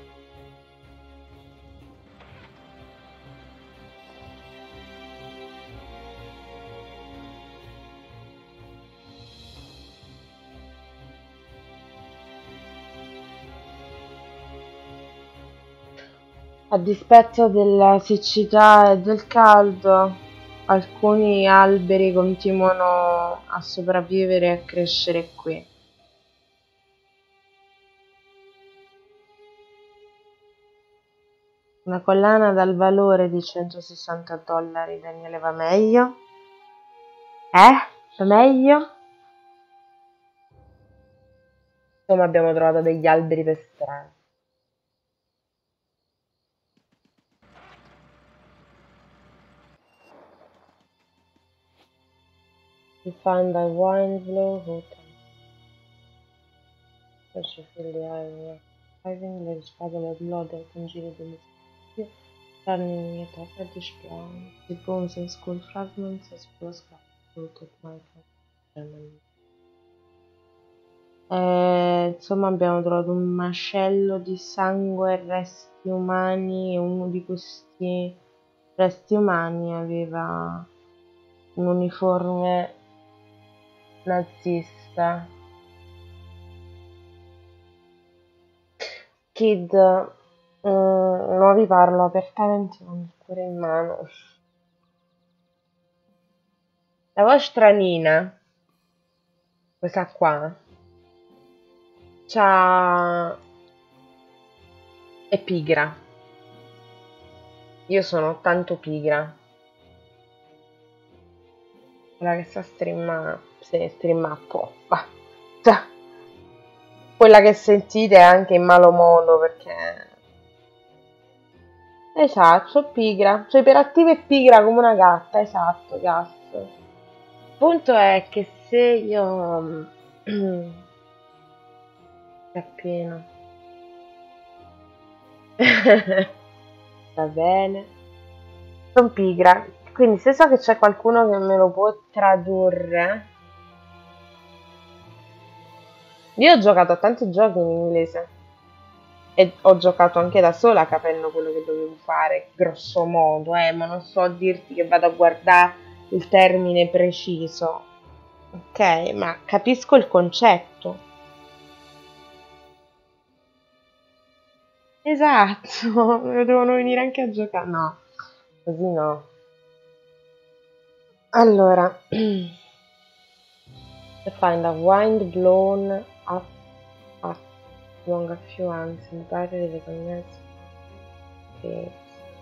A dispetto della siccità e del caldo, alcuni alberi continuano a sopravvivere e a crescere qui. Una collana dal valore di centosessanta dollari, Daniele, va meglio? Eh? Va meglio? Insomma, abbiamo trovato degli alberi per strada. You find a wine blow who can fill the area. Driving le spatole blood e tangili del turning it off at this brown. The bones and skull fragments as well as floated my German. Eh, insomma abbiamo trovato un macello di sangue e resti umani, e uno di questi resti umani aveva un uniforme nazista. Kid, mm, non vi parlo apertamente con il cuore in mano. La vostra Nina, questa qua, c'ha... è pigra. Io sono tanto pigra. Quella che sa streamare, sì, streamare apposta. Cioè, quella che sentite anche in malo modo perché... Esatto, sono pigra. Sono iperattiva e pigra come una gatta, esatto, gas. Il punto è che se io... Cappino. Va bene. Sono pigra. Quindi se so che c'è qualcuno che me lo può tradurre... Io ho giocato a tanti giochi in inglese. E ho giocato anche da sola capendo quello che dovevo fare, grosso modo, eh, ma non so dirti che vado a guardare il termine preciso. Ok, ma capisco il concetto. Esatto, me lo devono venire anche a giocare. No, così no. Allora, find a wind blown up, up along a few hands in battery the connects. Okay.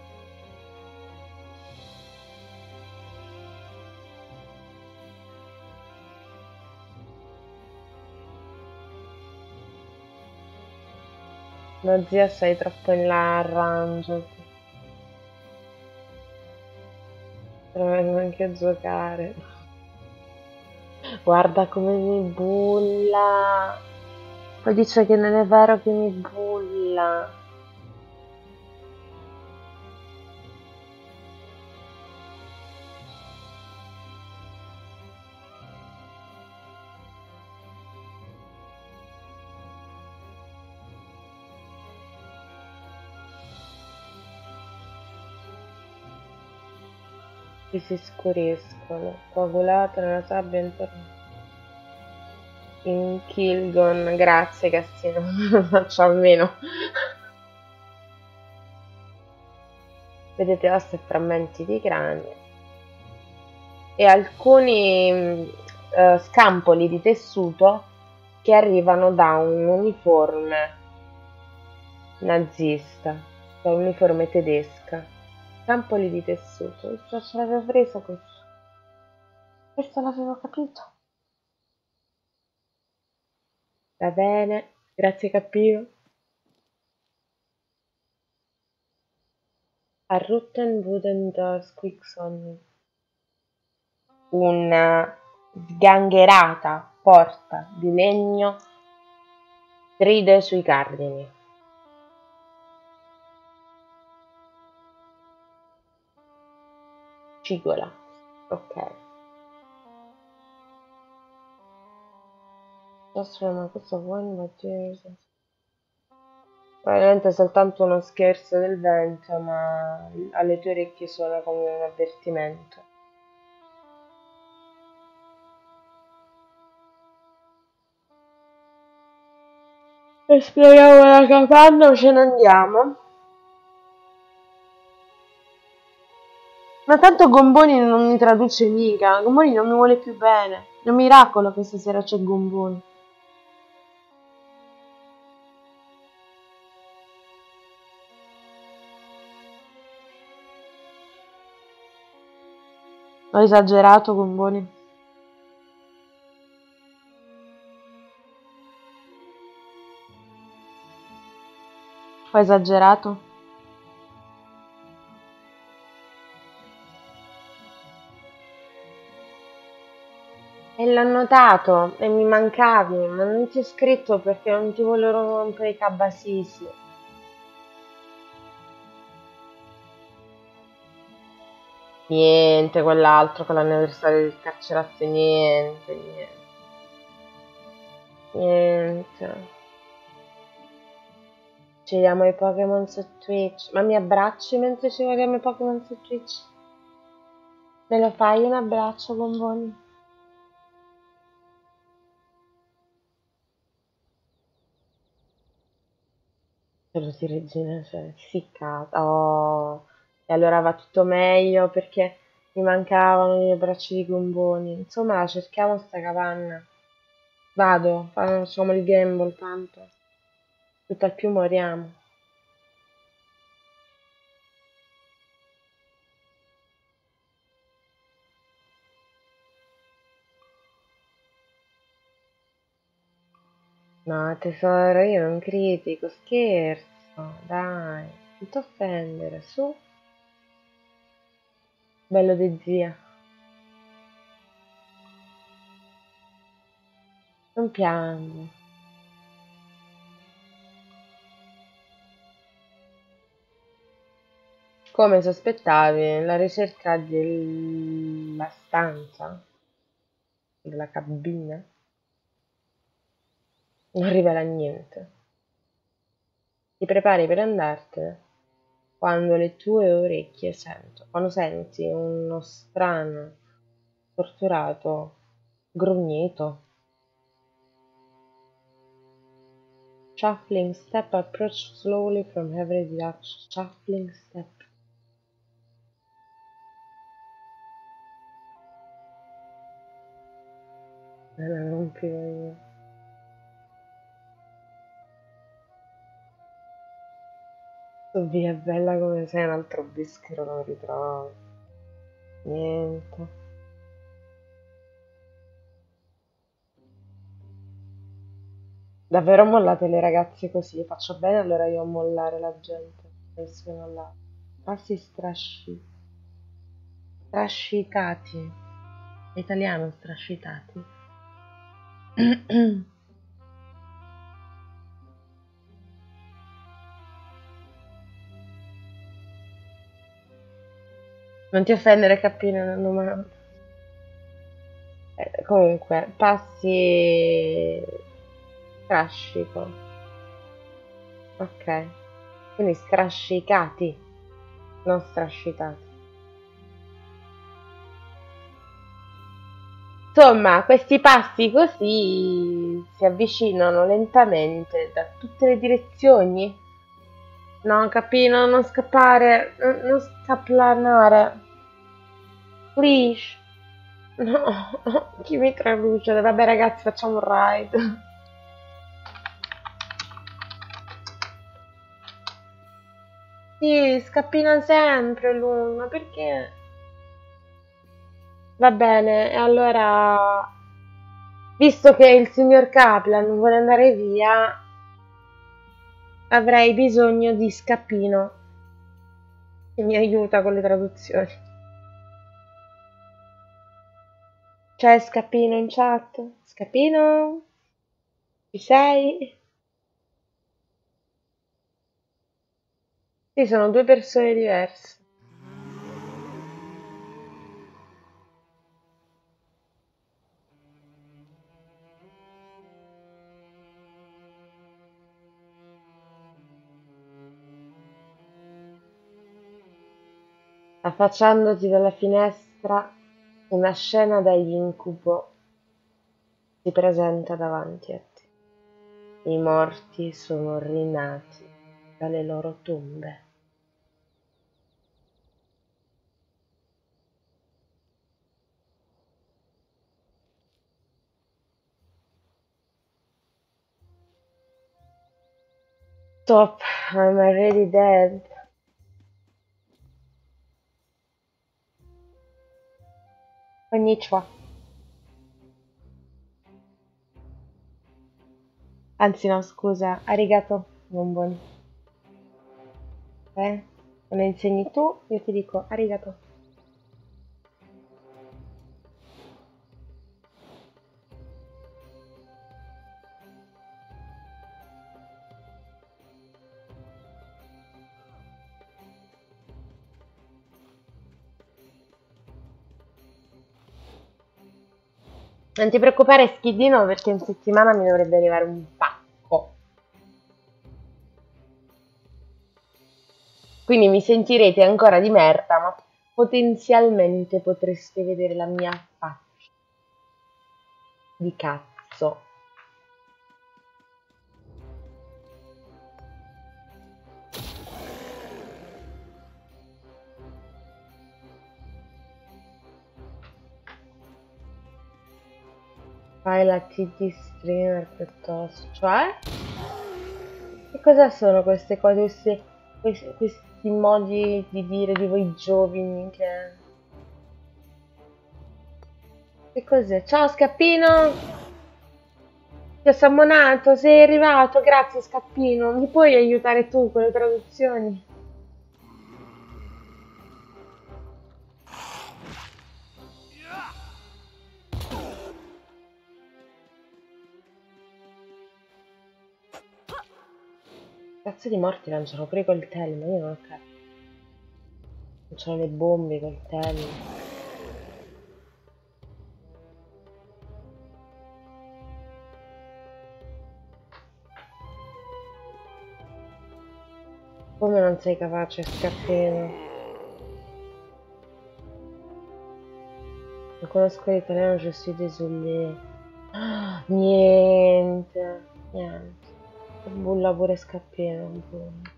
No, zia, sei troppo in là, arrangiati. Però vengo anche a giocare. Guarda come mi bulla. Poi dice che non è vero che mi bulla. Qui si scuriscono, coagulato nella sabbia intorno. In Kilgon, grazie Cassino, faccio a meno. Vedete ossa e frammenti di cranio e alcuni eh, scampoli di tessuto che arrivano da un uniforme nazista, da un'uniforme tedesca. Scampoli di tessuto, ce l'avevo preso questo. Questo l'avevo capito. Va bene, grazie Cappino. A Rotten Wooden Doors Quickson. Una sgangherata porta di legno stride sui cardini. Cigola. Ok. Ma questo buon materials. Probabilmente è soltanto uno scherzo del vento, ma alle tue orecchie suona come un avvertimento. Esploriamo la capanna o ce ne andiamo? Ma tanto Gomboni non mi traduce mica, Gomboni non mi vuole più bene. È un miracolo che stasera c'è Gomboni. Ho esagerato, Gomboni. Ho esagerato. E l'ho notato e mi mancavi, ma non ti ho scritto perché non ti volevo rompere i cabasisi. Niente, quell'altro con l'anniversario del carcerato, niente, niente. Niente. Ci vediamo i Pokémon su Twitch. Ma mi abbracci mentre ci vediamo i Pokémon su Twitch? Me lo fai un abbraccio, bomboni? Però ti regina, cioè, ficcata. Oh. E allora va tutto meglio perché mi mancavano gli abbracci di gomboni. Insomma, la cerchiamo sta capanna. Vado, facciamo il gamble tanto. Tutt'al più moriamo. No, tesoro, io non critico, scherzo, dai, non ti offendere, su, bello di zia, non piangi. Come sospettavi, la ricerca della stanza, della cabina, non rivela niente. Ti prepari per andartene quando le tue orecchie sentono, quando senti uno strano, torturato grugnito. Shuffling step approach slowly from every direction. Shuffling step. Non rompivo io. Tu via, bella come sei, un altro bischero non ritrovo. Niente. Davvero mollate le ragazze così? Faccio bene allora io a mollare la gente. E sono là. Passi strasci. Strascicati. È italiano strascicati. Non ti offendere, Cappino, non me- eh, comunque, passi strascico. Ok. Quindi strascicati, non strascicati. Insomma, questi passi così si avvicinano lentamente da tutte le direzioni. No, Capino, non scappare, non, non scaplanare. Please. No, chi mi traduce? Vabbè ragazzi, facciamo un ride. Sì, scappina sempre lui, ma perché? Va bene, e allora, visto che il signor Kaplan non vuole andare via, avrei bisogno di Scappino che mi aiuta con le traduzioni. C'è Scappino in chat? Scappino? Ci sei? Sì, sono due persone diverse. Affacciandoti dalla finestra, una scena da incubo si presenta davanti a te. I morti sono rinati dalle loro tombe. Stop, I'm already dead. Konnichiwa. Anzi no, scusa, arigato, bomboni. Eh? Me lo insegni tu, io ti dico arigato. Non ti preoccupare, schidino, perché in settimana mi dovrebbe arrivare un pacco. Quindi mi sentirete ancora di merda, ma potenzialmente potreste vedere la mia faccia di cazzo. Fai la T D streamer piuttosto, cioè? Che cosa sono queste cose, queste, questi, questi modi di dire di voi giovani che... Che cos'è? Ciao Scappino! Ti ho sammonato, sei arrivato, grazie Scappino. Mi puoi aiutare tu con le traduzioni? Cazzo di morti lanciano pure i coltelli, ma io non ho capito. Lanciano le bombe, i coltelli. Come non sei capace, Scappino? Non conosco l'italiano, je suis désolé. Ah, niente, niente. Bulla pure Scappino. Bulla.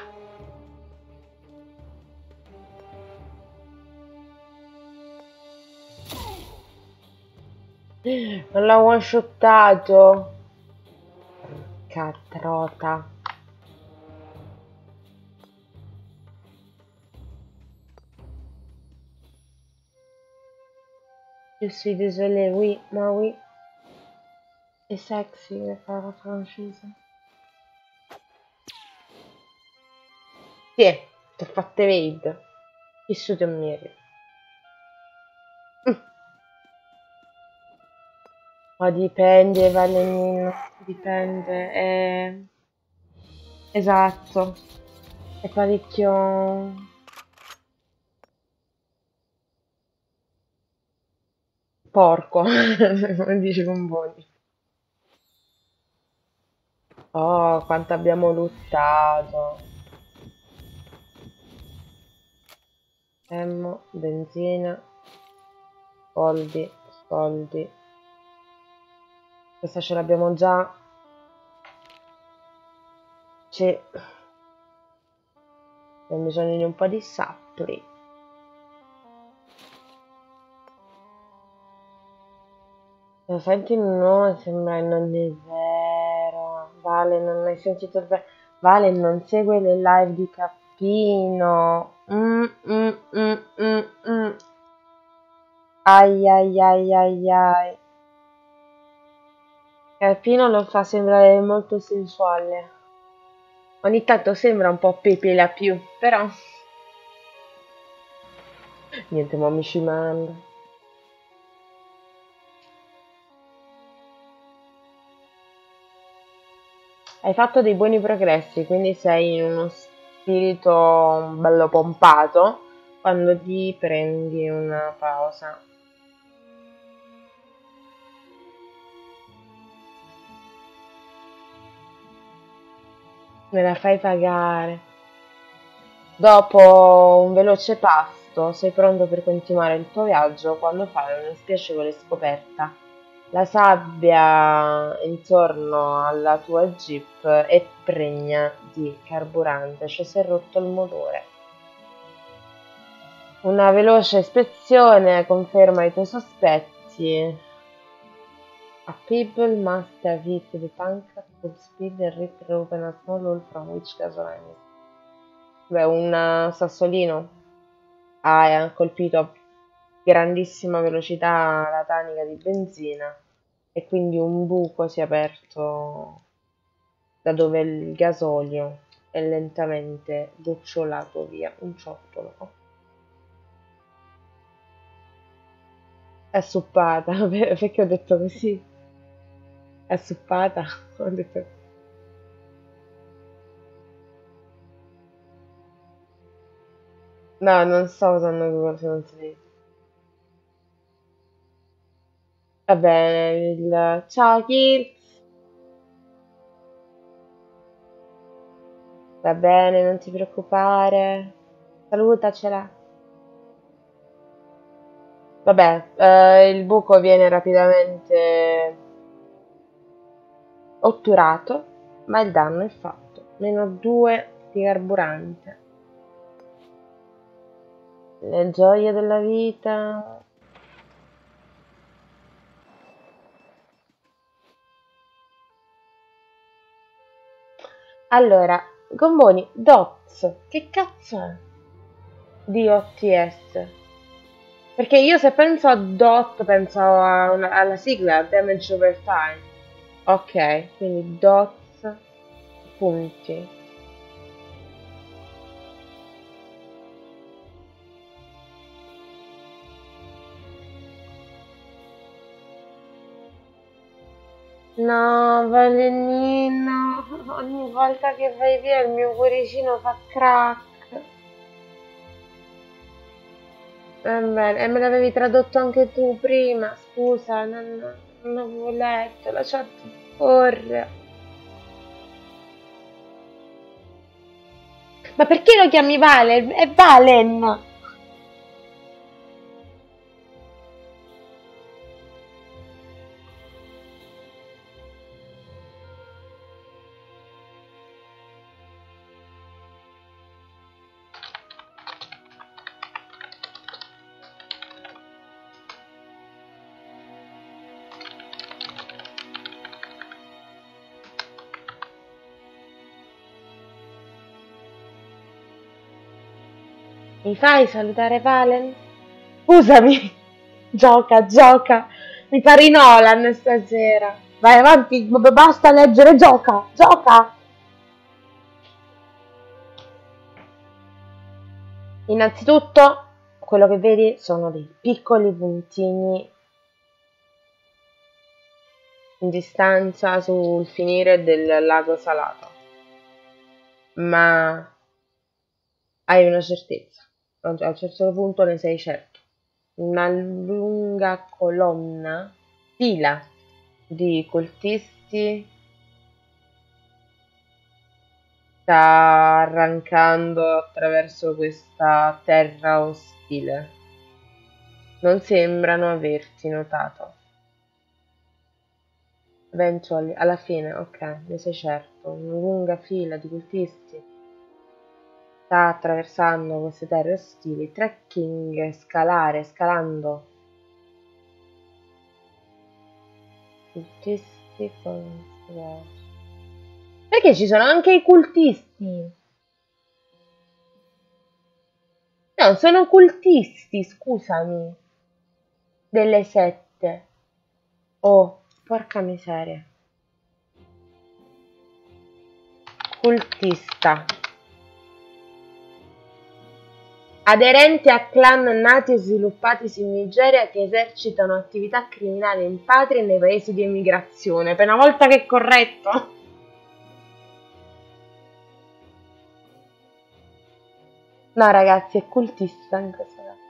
Non l'ha one-shottato. Porca trota. Je suis désolé, oui, ma oui. È sexy le parla francese. Sì, ti ho fatte vedere. Vissuto in miele. Mm. Ma dipende, Valenino. Dipende. È... Esatto. È parecchio... porco. Come dice con Boni. Oh, quanto abbiamo lottato. Emmo, benzina, soldi, soldi. Questa ce l'abbiamo già. C'è. Abbiamo bisogno di un po' di sapri. Lo senti no, sembra che non è vero. Vale, non hai sentito il vero. Vale, non segue le live di Cappino. Mm, mm, mm, mm, mm. Ai ai ai ai ai. Cappino lo fa sembrare molto sensuale. Ogni tanto sembra un po' Pepe la più, però... Niente, ma mi ci manda. Hai fatto dei buoni progressi, quindi sei in uno spirito bello pompato quando ti prendi una pausa. Me la fai pagare. Dopo un veloce pasto, sei pronto per continuare il tuo viaggio quando fai una spiacevole scoperta. La sabbia intorno alla tua Jeep è pregna di carburante, cioè si è rotto il motore. Una veloce ispezione conferma i tuoi sospetti. A people must have hit the tank at full speed and ripped open a small hole from which gasoline. Beh, un sassolino ha colpito a grandissima velocità la tanica di benzina e quindi un buco si è aperto da dove il gasolio è lentamente gocciolato via, un ciottolo. È suppata, perché ho detto così? È suppata, ho detto... No, non sto usando Google Translate. Va bene, il... Ciao Kids. Va bene, non ti preoccupare. Salutacela. Vabbè, eh, il buco viene rapidamente otturato, ma il danno è fatto. Meno due di carburante. Le gioie della vita. Allora, gommoni, D O T S. Che cazzo è? D O T S. Perché io se penso a D O T penso a una- alla sigla Damage Over Time. Ok, quindi D O T S punti. No, Valenino, ogni volta che vai via il mio cuoricino fa crack. Va bene, e me l'avevi tradotto anche tu prima, scusa, non, non avevo letto, lasciato correre. Ma perché lo chiami Valen? È Valen! Mi fai salutare Valen? Scusami! Gioca, gioca! Mi pari Nolan stasera! Vai avanti, b- basta leggere, gioca, gioca! Innanzitutto, quello che vedi sono dei piccoli puntini in distanza sul finire del lago salato, ma hai una certezza, a un a un certo punto ne sei certo. Una lunga colonna, fila di coltisti sta arrancando attraverso questa terra ostile. Non sembrano averti notato. Eventually, alla fine, ok, ne sei certo, una lunga fila di cultisti sta attraversando queste terre ostili, trekking, scalare, scalando. Cultisti con... Perché ci sono anche i cultisti? No, sono cultisti, scusami, delle sette. Oh, porca miseria. Cultista. Aderente a clan nati e sviluppatisi in Nigeria che esercitano attività criminali in patria e nei paesi di emigrazione. Per una volta che è corretto. No, ragazzi, è cultista in questo caso.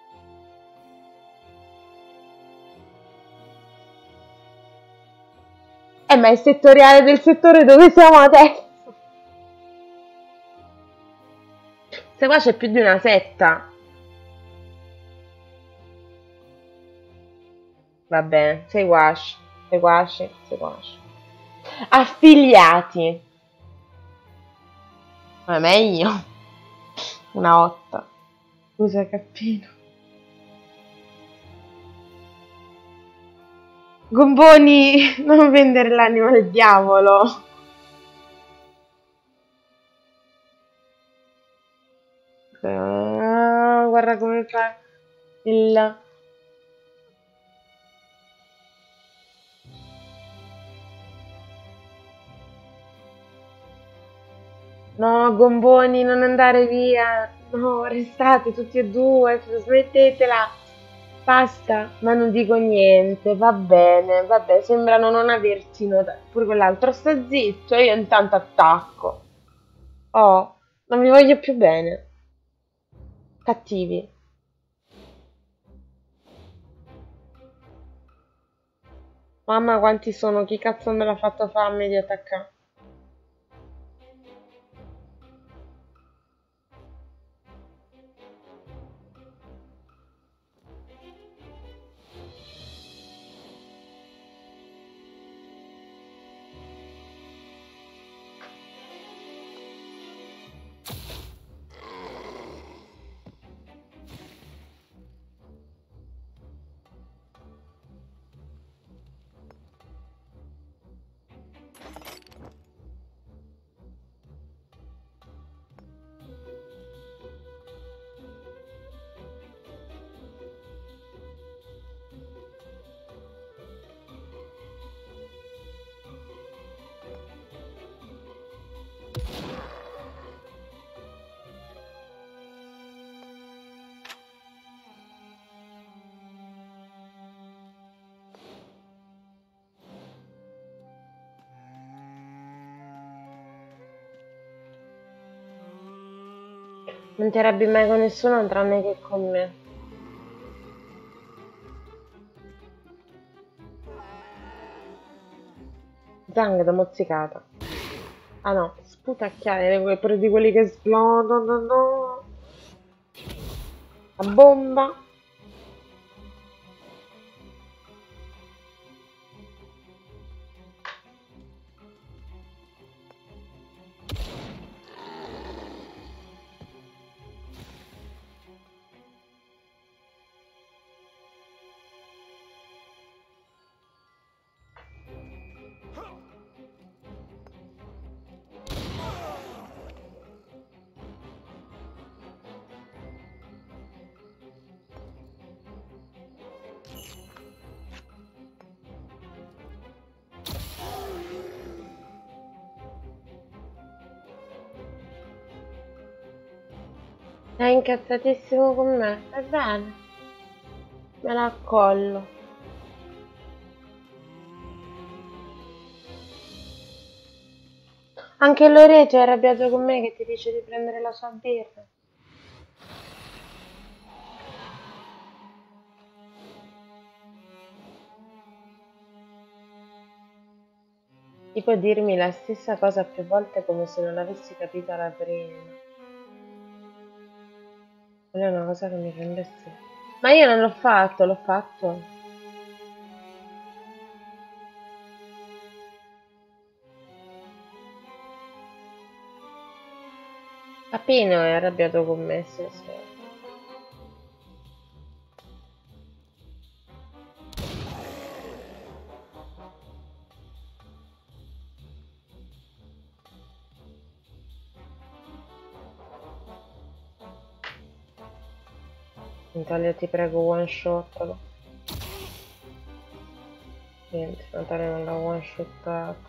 Eh, ma è settoriale del settore dove siamo adesso. Se qua c'è più di una setta. Va bene, sei guasci, sei guasci, sei guasci. Affiliati. Ma è meglio. Una otto. Scusa, Cappino. Gomboni, non vendere l'anima al diavolo. Ah, guarda come fa il... No, Gomboni, non andare via. No, restate tutti e due, smettetela. Basta, ma non dico niente, va bene, vabbè, sembrano non averti notato. Pure quell'altro sta zitto, io intanto attacco. Oh, non mi voglio più bene. Cattivi. Mamma quanti sono, chi cazzo me l'ha fatto fame di attaccare? Non ti arrabbi mai con nessuno tranne che con me. Zang mozzicata. Ah no, sputacchiare, pure di quelli che esplodono. La bomba. È incazzatissimo con me. È bene. Me la accollo. Anche Loreto è arrabbiato con me che ti dice di prendere la sua birra. Tipo dirmi la stessa cosa più volte come se non l'avessi capita la prima. Quella è una cosa che mi prende sì. Ma io non l'ho fatto, l'ho fatto. Papino è arrabbiato con me, sì, sì. Natalia ti prego one shotalo. Niente, Natalia non l'ha one shottato.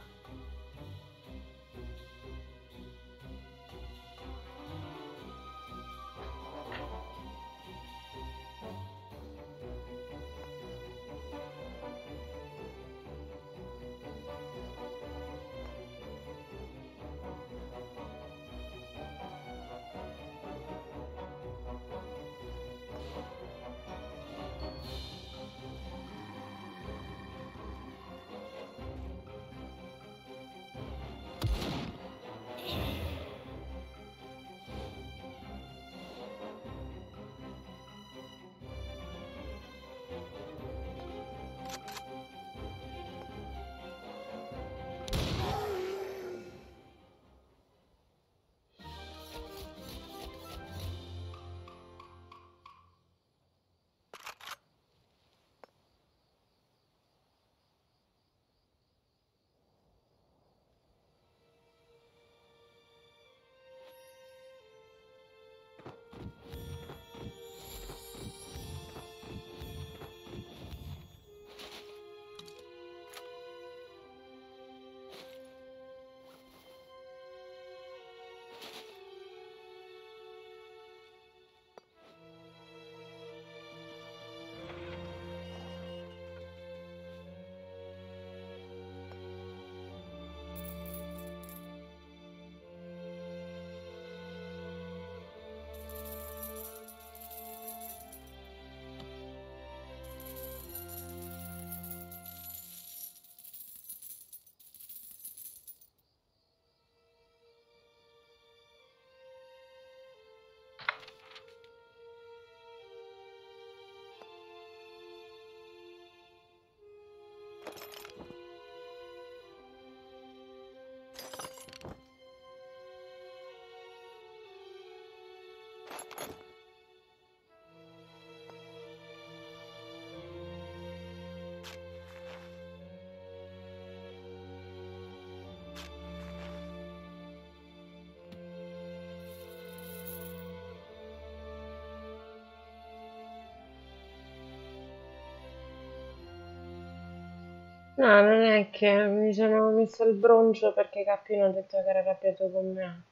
No, non è che mi sono messo il broncio perché Cappino ha detto che era arrabbiato con me.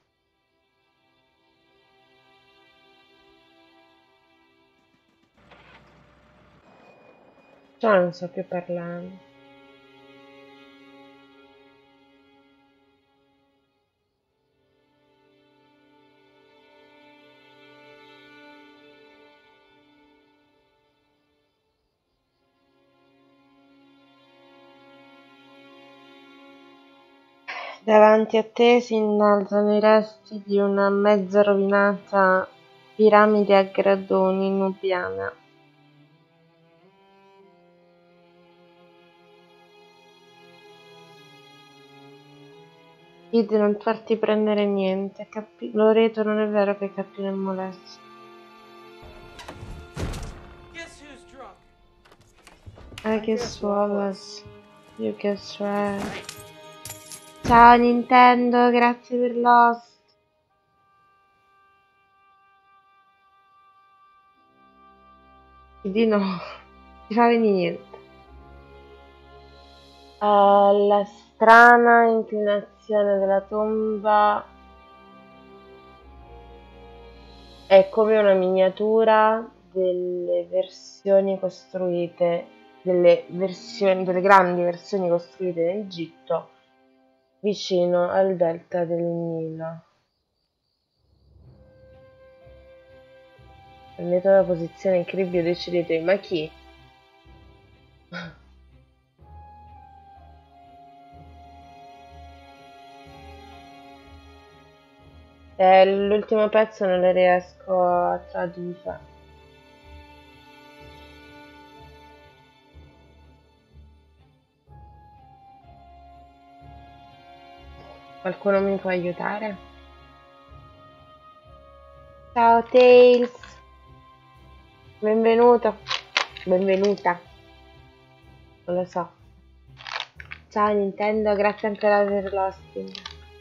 Cioè, non so più parlare. Davanti a te si innalzano i resti di una mezza rovinata piramide a gradoni nubiana. Kid, non farti prendere niente. Capi- Loreto, non è vero che Cappino è molesto. Guess who's drunk? I I guess guess Wallace. You guess right. Right. Ciao Nintendo, grazie per l'host. Di no, ti fa venire niente. Uh, la strana inclinazione della tomba è come una miniatura delle versioni costruite, delle versioni, delle grandi versioni costruite in Egitto vicino al delta del Nilo. Prendete una posizione in cribbio e decidete, ma chi? Eh, l'ultimo pezzo non lo riesco a tradurre. Qualcuno mi può aiutare? Ciao Tails, benvenuto, benvenuta, non lo so. Ciao Nintendo, grazie ancora per l'hosting.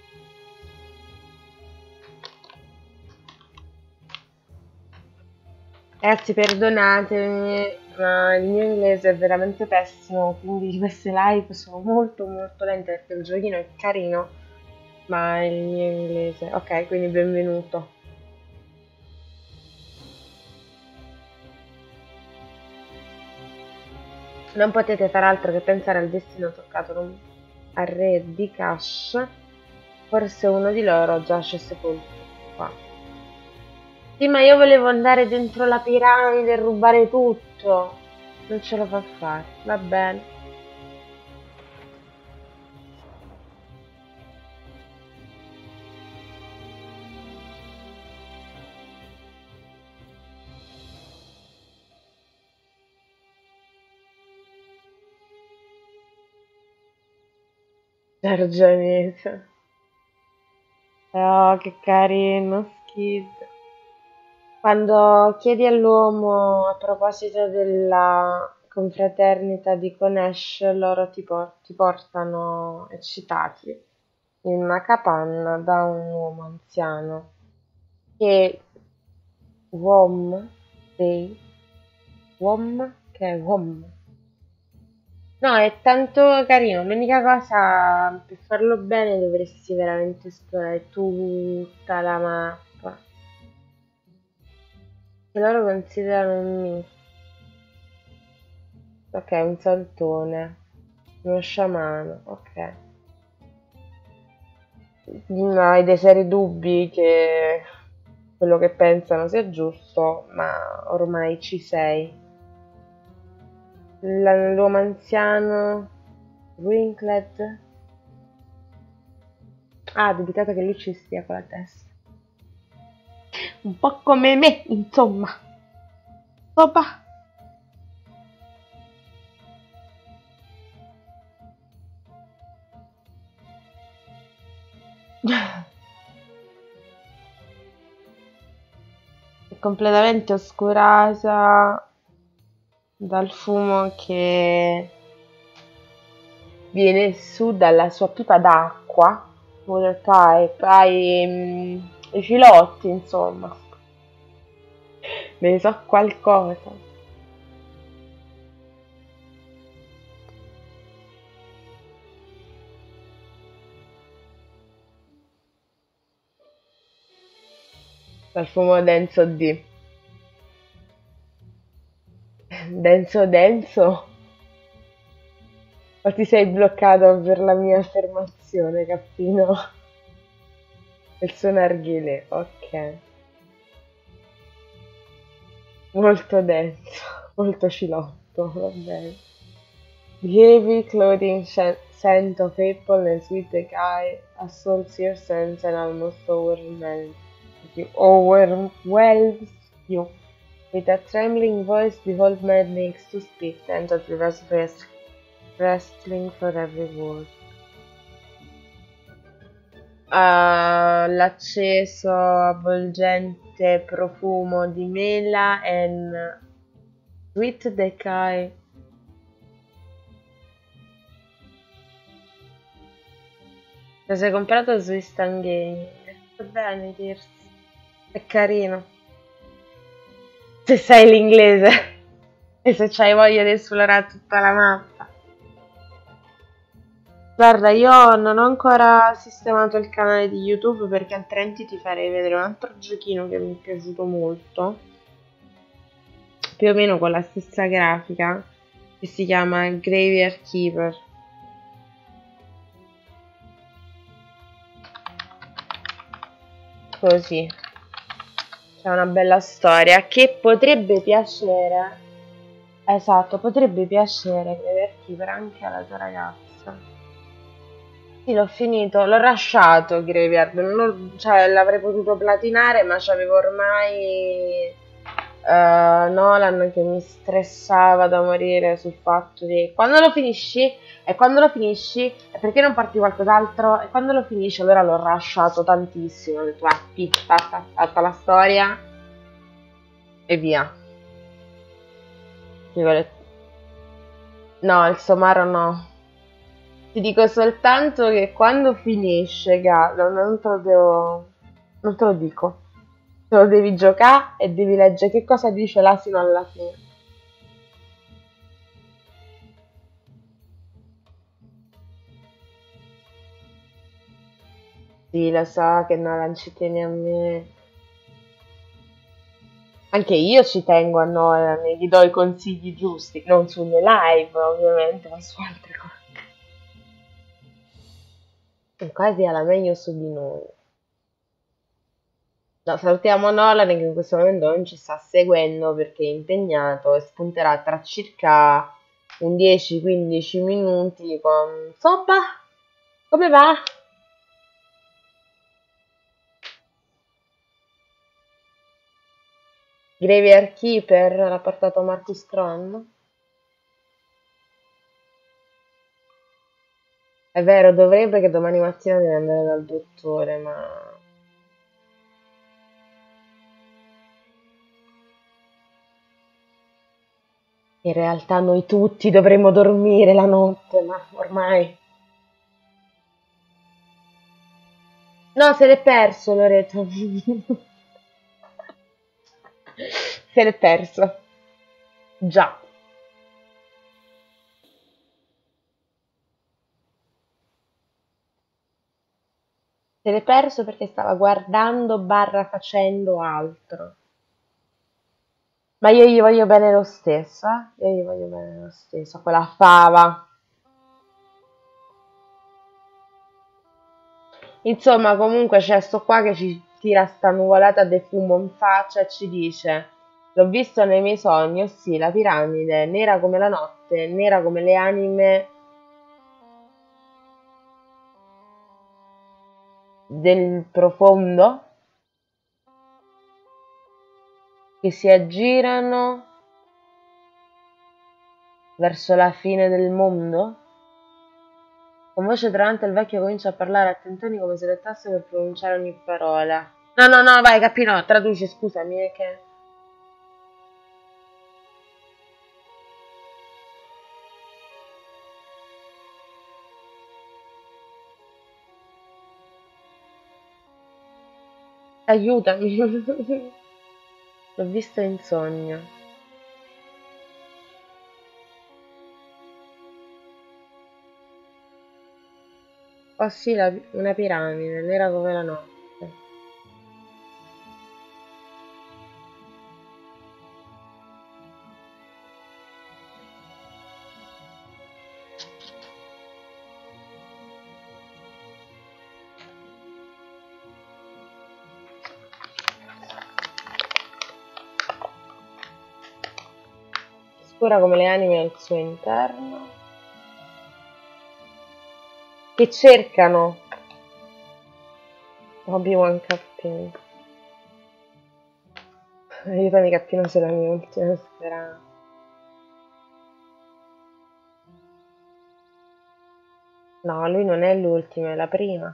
Ragazzi, perdonatemi, ma il mio inglese è veramente pessimo, quindi queste live sono molto molto lente perché il giochino è carino, ma il mio inglese... Ok, quindi benvenuto. Non potete far altro che pensare al destino toccato al re di Kash. Forse uno di loro giace sepolto qua. Sì, ma io volevo andare dentro la piramide e rubare tutto. Non ce lo fa fare, va bene. Giorgianese. Oh, che carino, Skid. Quando chiedi all'uomo a proposito della confraternita di Konesh, loro ti, por- ti portano eccitati in una capanna da un uomo anziano che Wom dei Wom che è Wom. No, è tanto carino. L'unica cosa, per farlo bene dovresti veramente esplorare tutta la mappa. Che loro considerano un misto. Ok, un santone, uno sciamano, ok. No, hai dei seri dubbi che quello che pensano sia giusto, ma ormai ci sei. La- L'uomo anziano, Winklet. Ah, dubitato che lui ci stia con la testa. Un po' come me, insomma. Papà. È completamente oscurata dal fumo che viene su dalla sua pipa d'acqua, water pipe, hai mm, i filotti, insomma, ne so qualcosa. Dal fumo denso di. Denso denso? O ti sei bloccato per la mia affermazione, Cappino? Il suo narghile, ok. Molto denso, molto cilotto, va bene. The heavy clothing sh- scent of apple and sweet decay assaults your sense and almost overwhelms you. Overwhelms you. With a trembling voice, the old man makes to speak, and the rest rest- wrestling for every word. Ah, l'acceso avvolgente profumo di mela and sweet decay. Lo sei comprato su Instant Gaming. Va bene, dirsi. È carino. Se sai l'inglese e se c'hai voglia di esplorare tutta la mappa. Guarda, io non ho ancora sistemato il canale di YouTube perché altrimenti ti farei vedere un altro giochino che mi è piaciuto molto. Più o meno con la stessa grafica. Che si chiama Graveyard Keeper. Così. C'è una bella storia che potrebbe piacere. Esatto, potrebbe piacere Graveyard Keeper anche alla tua ragazza. Sì, l'ho finito, l'ho rushato Graveyard, non l'ho- cioè l'avrei potuto platinare, ma c'avevo ormai eh, Nolan che mi stressava da morire sul fatto di quando lo finisci e quando lo finisci e perché non parti qualcos'altro e quando lo finisci allora l'ho rushato tantissimo, ho detto ah, pizza, fatta, fatta la storia e via. Dico, le- No, il somaro no. Ti dico soltanto che quando finisce, Galo, non te lo devo... non te lo dico. Te lo devi giocare e devi leggere che cosa dice l'asino alla fine. Sì, lo so che Nolan ci tiene a me. Anche io ci tengo a Nolan e gli do i consigli giusti, non sulle live ovviamente, ma su altre cose. E quasi alla meglio su di noi. No, salutiamo Nolan che in questo momento non ci sta seguendo perché è impegnato e spunterà tra circa un dieci quindici minuti con Soppa, come va? Graveyard Keeper l'ha portato Marcus Cron. È vero, dovrei perché domani mattina deve andare dal dottore, ma in realtà noi tutti dovremmo dormire la notte, ma ormai... No, se l'è perso, Loreto. Se l'è perso. Già. Se l'è perso perché stava guardando barra facendo altro. Ma io gli voglio bene lo stesso, eh? Io gli voglio bene lo stesso, quella fava. Insomma, comunque c'è sto qua che ci tira sta nuvolata di fumo in faccia e ci dice: l'ho visto nei miei sogni, sì, la piramide, nera come la notte, nera come le anime del profondo che si aggirano verso la fine del mondo. Con voce tremante il vecchio comincia a parlare a tentoni come se lottasse per pronunciare ogni parola. No, no, no, vai, Cappino, traduci, scusami, è che... Aiutami. L'ho visto in sogno. Oh sì, la- una piramide, nera come la notte. Cura come le anime al suo interno. Che cercano Obi-Wan Cappino. Aiutami Cappino, sei la mia ultima speranza. No, lui non è l'ultima, è la prima.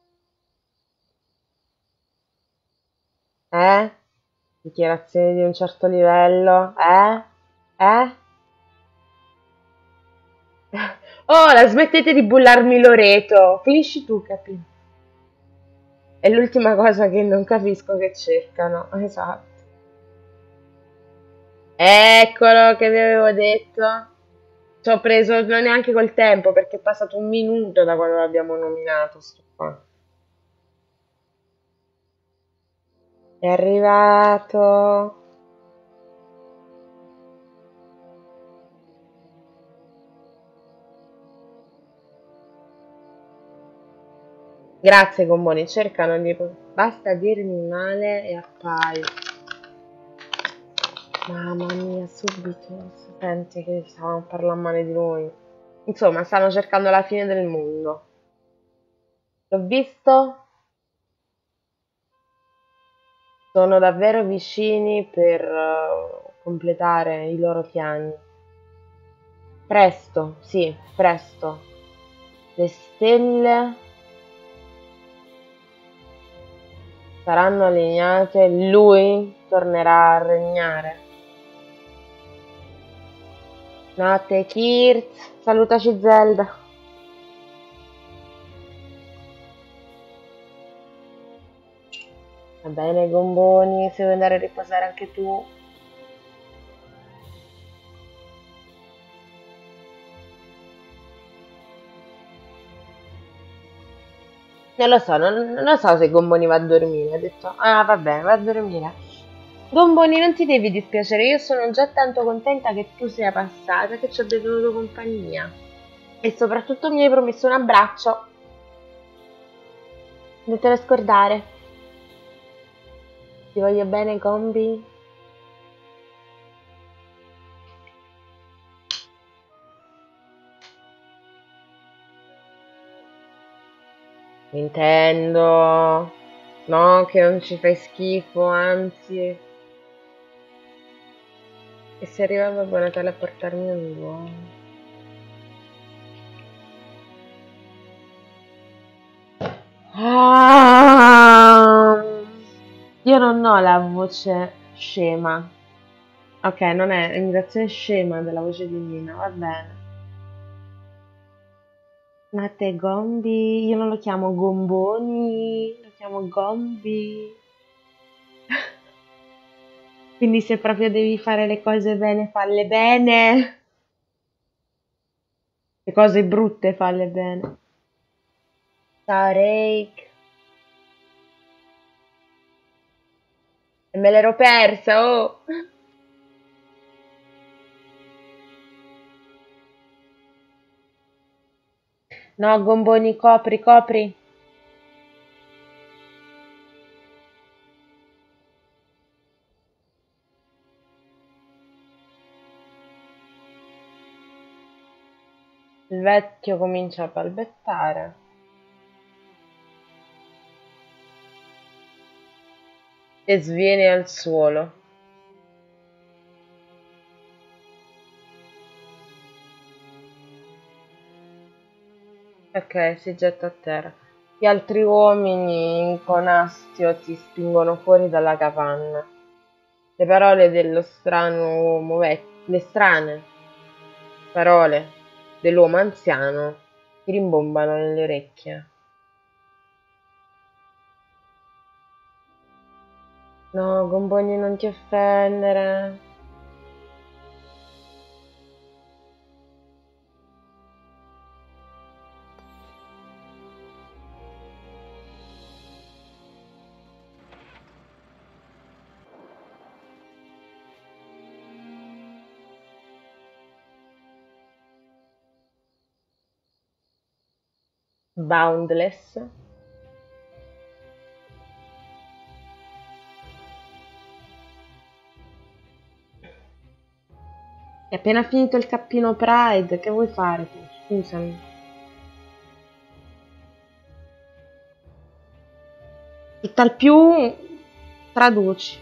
Eh? Dichiarazioni di un certo livello? Eh? Eh? Oh, la smettete di bullarmi Loreto. Finisci tu, Cappino. È l'ultima cosa che non capisco che cercano. Esatto. Eccolo che vi avevo detto. Ci ho preso non neanche col tempo perché è passato un minuto da quando l'abbiamo nominato. Sto qua. È arrivato. Grazie, gommoni. Cercano di... Basta dirmi male e appaio. Mamma mia, subito. Si sente che stavano parlando male di lui. Insomma, stanno cercando la fine del mondo. L'ho visto? Sono davvero vicini per eh, completare i loro piani. Presto, sì, presto. Le stelle saranno allineate, lui tornerà a regnare. Notte, Kirt, salutaci Zelda. Va bene, gomboni, se vuoi andare a riposare anche tu. Non lo so, non, non lo so se Gomboni va a dormire. Ha detto, ah vabbè, va a dormire. Gomboni, non ti devi dispiacere, io sono già tanto contenta che tu sia passata, che ci abbia tenuto compagnia. E soprattutto mi hai promesso un abbraccio. Non te lo scordare. Ti voglio bene, Gombi. Nintendo. No, che non ci fai schifo, anzi. E se arriva Babbo Natale a portarmi un uomo. Ah, io non ho la voce scema. Ok, non è imitazione scema della voce di Nina, va bene. Nate Gombi, io non lo chiamo Gomboni, lo chiamo Gombi. Quindi se proprio devi fare le cose bene, falle bene. Le cose brutte, falle bene. Ciao Rake. E me l'ero persa, oh. No, Gomboni, copri, copri. Il vecchio comincia a balbettare. E sviene al suolo. Ok, si getta a terra. Gli altri uomini con astio ti spingono fuori dalla capanna. Le parole dello strano uomo vecchio, le strane parole dell'uomo anziano ti rimbombano nelle orecchie. No, Gombogni, non ti offendere. Boundless. È appena finito il cappino Pride, che vuoi fare tu? Scusami. Tutt'al più traduci.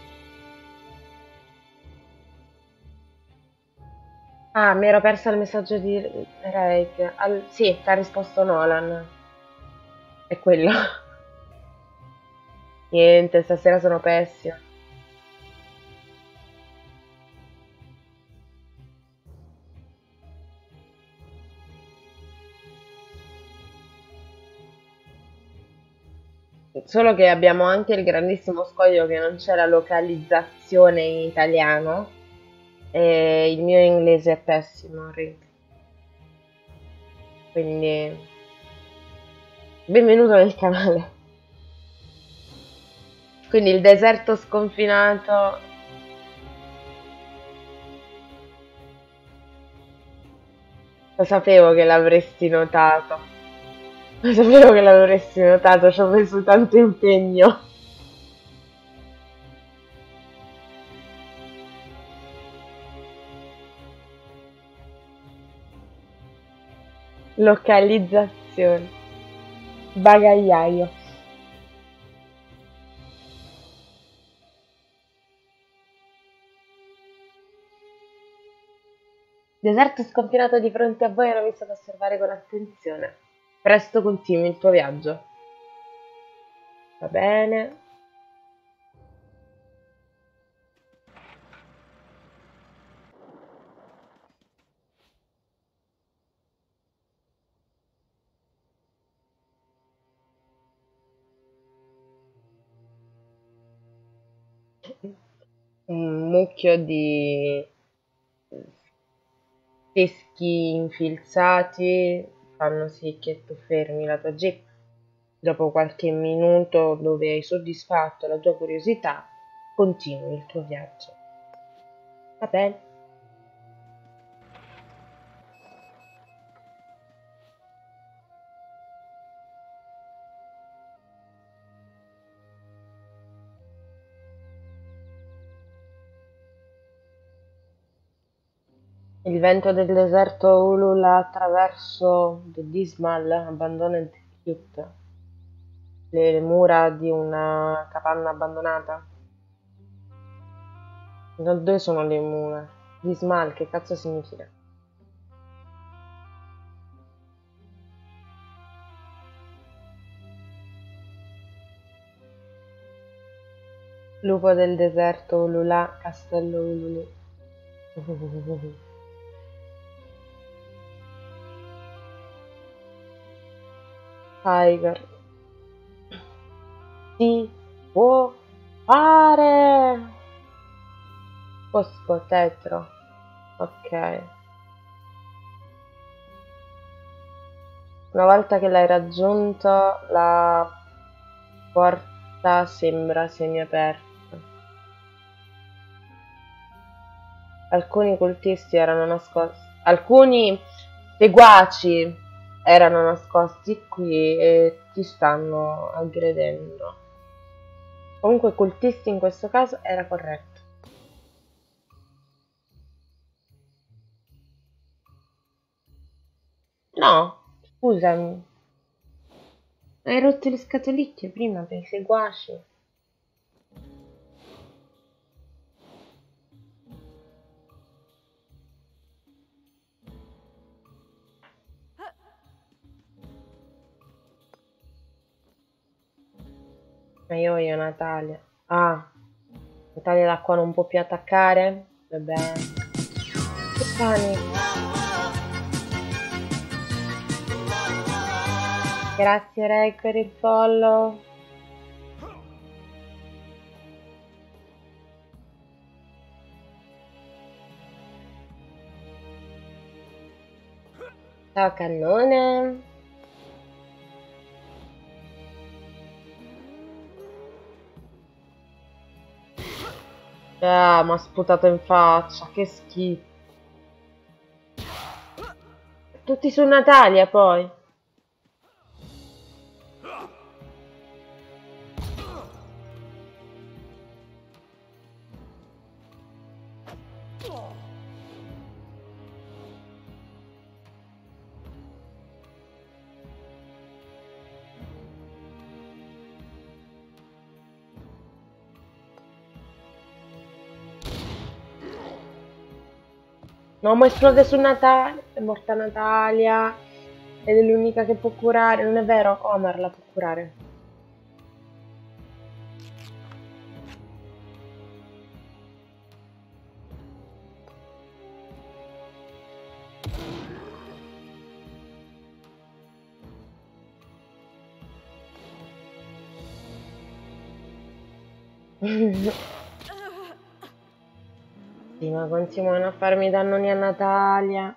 Ah, mi ero persa il messaggio di Rake. Al... Sì, ti ha risposto Nolan. È quello. Niente, stasera sono pessima. Solo che abbiamo anche il grandissimo scoglio che non c'è la localizzazione in italiano e il mio inglese è pessimo, Rick. Quindi benvenuto nel canale. Quindi il deserto sconfinato. Lo sapevo che l'avresti notato. Lo sapevo che l'avresti notato, ci ho messo tanto impegno. Localizzazione. Bagagliaio. Deserto sconfinato di fronte a voi, ero visto ad osservare con attenzione. Presto continui il tuo viaggio. Va bene. Un mucchio di teschi infilzati fanno sì che tu fermi la tua jeep. Dopo qualche minuto dove hai soddisfatto la tua curiosità, continui il tuo viaggio. Va bene? Il vento del deserto ulula attraverso The Dismal Abandoned Hut, le mura di una capanna abbandonata. No, dove sono le mura? Dismal, che cazzo significa? Lupo del deserto ulula, castello ululu. Tiger. Si può fare! Bosco tetro. Ok. Una volta che l'hai raggiunto, la porta sembra semiaperta. Alcuni cultisti erano nascosti. Alcuni seguaci erano nascosti qui e ti stanno aggredendo. Comunque cultisti in questo caso era corretto. No, scusami. Hai rotto le scatolicchie prima per i seguaci. Ma io voglio Natalia. Ah, Natalia da qua non può più attaccare? Va bene. Che panico. Grazie Ray per il follow. Ciao cannone. Ah, mi ha sputato in faccia, che schifo. Tutti su Natalia poi. No, ma esplode su Natalia. È morta Natalia. Ed è l'unica che può curare. Non è vero? Omar la può curare. Sì, ma continuano a farmi dannoni a Natalia.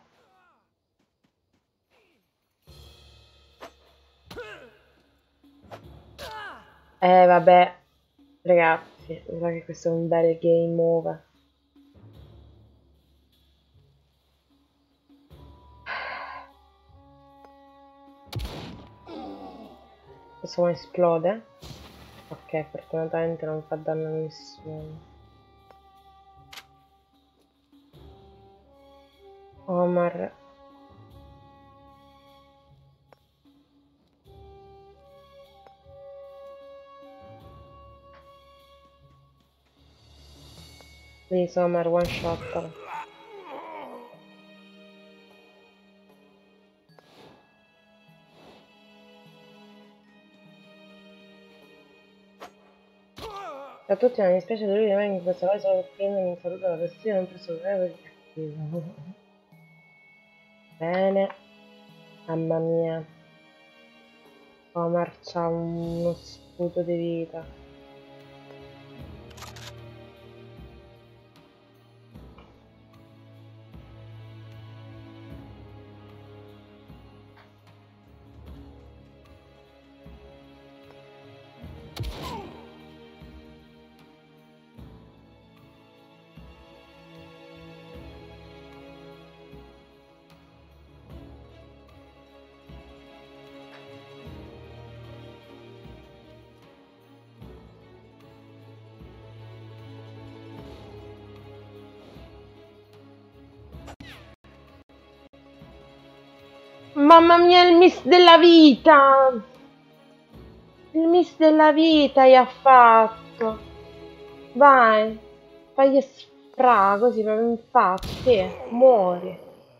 Eh, vabbè. Ragazzi, mi sa che questo è un bel game over. Questo esplode? Ok, fortunatamente non fa danno a nessuno. Omar. Please, Omar, one shot. A tutti non mi dispiace di lui che in questa cosa prende mi saluta la vestita non posso vedere cattivo. Bene. Mamma mia. Omar c'ha uno sputo di vita. Mamma mia, il miss della vita! Il miss della vita gli ha fatto. Vai, fagli sfra così proprio in faccia, sì, muori.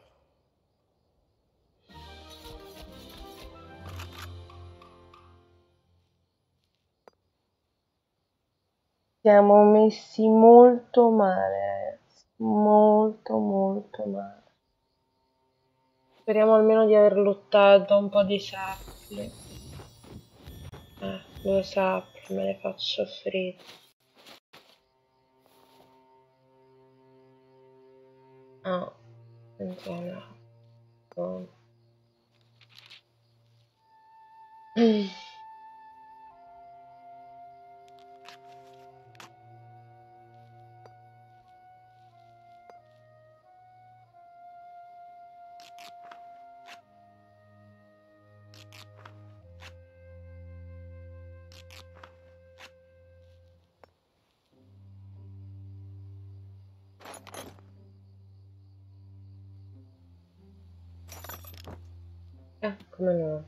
Siamo messi molto male, ragazzi. Molto, molto male. Speriamo almeno di aver lottato un po' di sappi. Eh, due sappi, me le faccio fritte. Ah, attenzione. Oh. Mm. Eh, come no?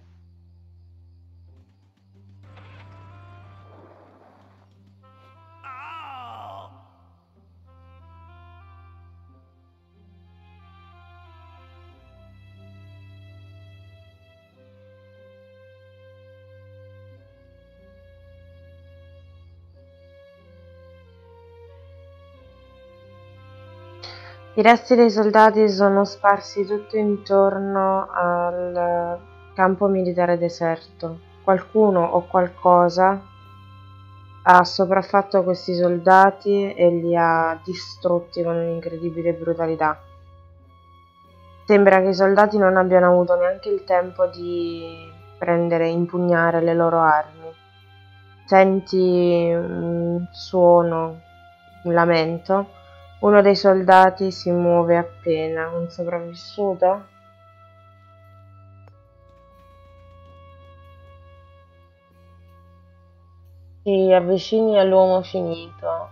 I resti dei soldati sono sparsi tutto intorno al campo militare deserto. Qualcuno o qualcosa ha sopraffatto questi soldati e li ha distrutti con un'incredibile brutalità. Sembra che i soldati non abbiano avuto neanche il tempo di prendere e impugnare le loro armi. Senti un suono, un lamento. Uno dei soldati si muove appena. Un sopravvissuto? Si avvicini all'uomo finito.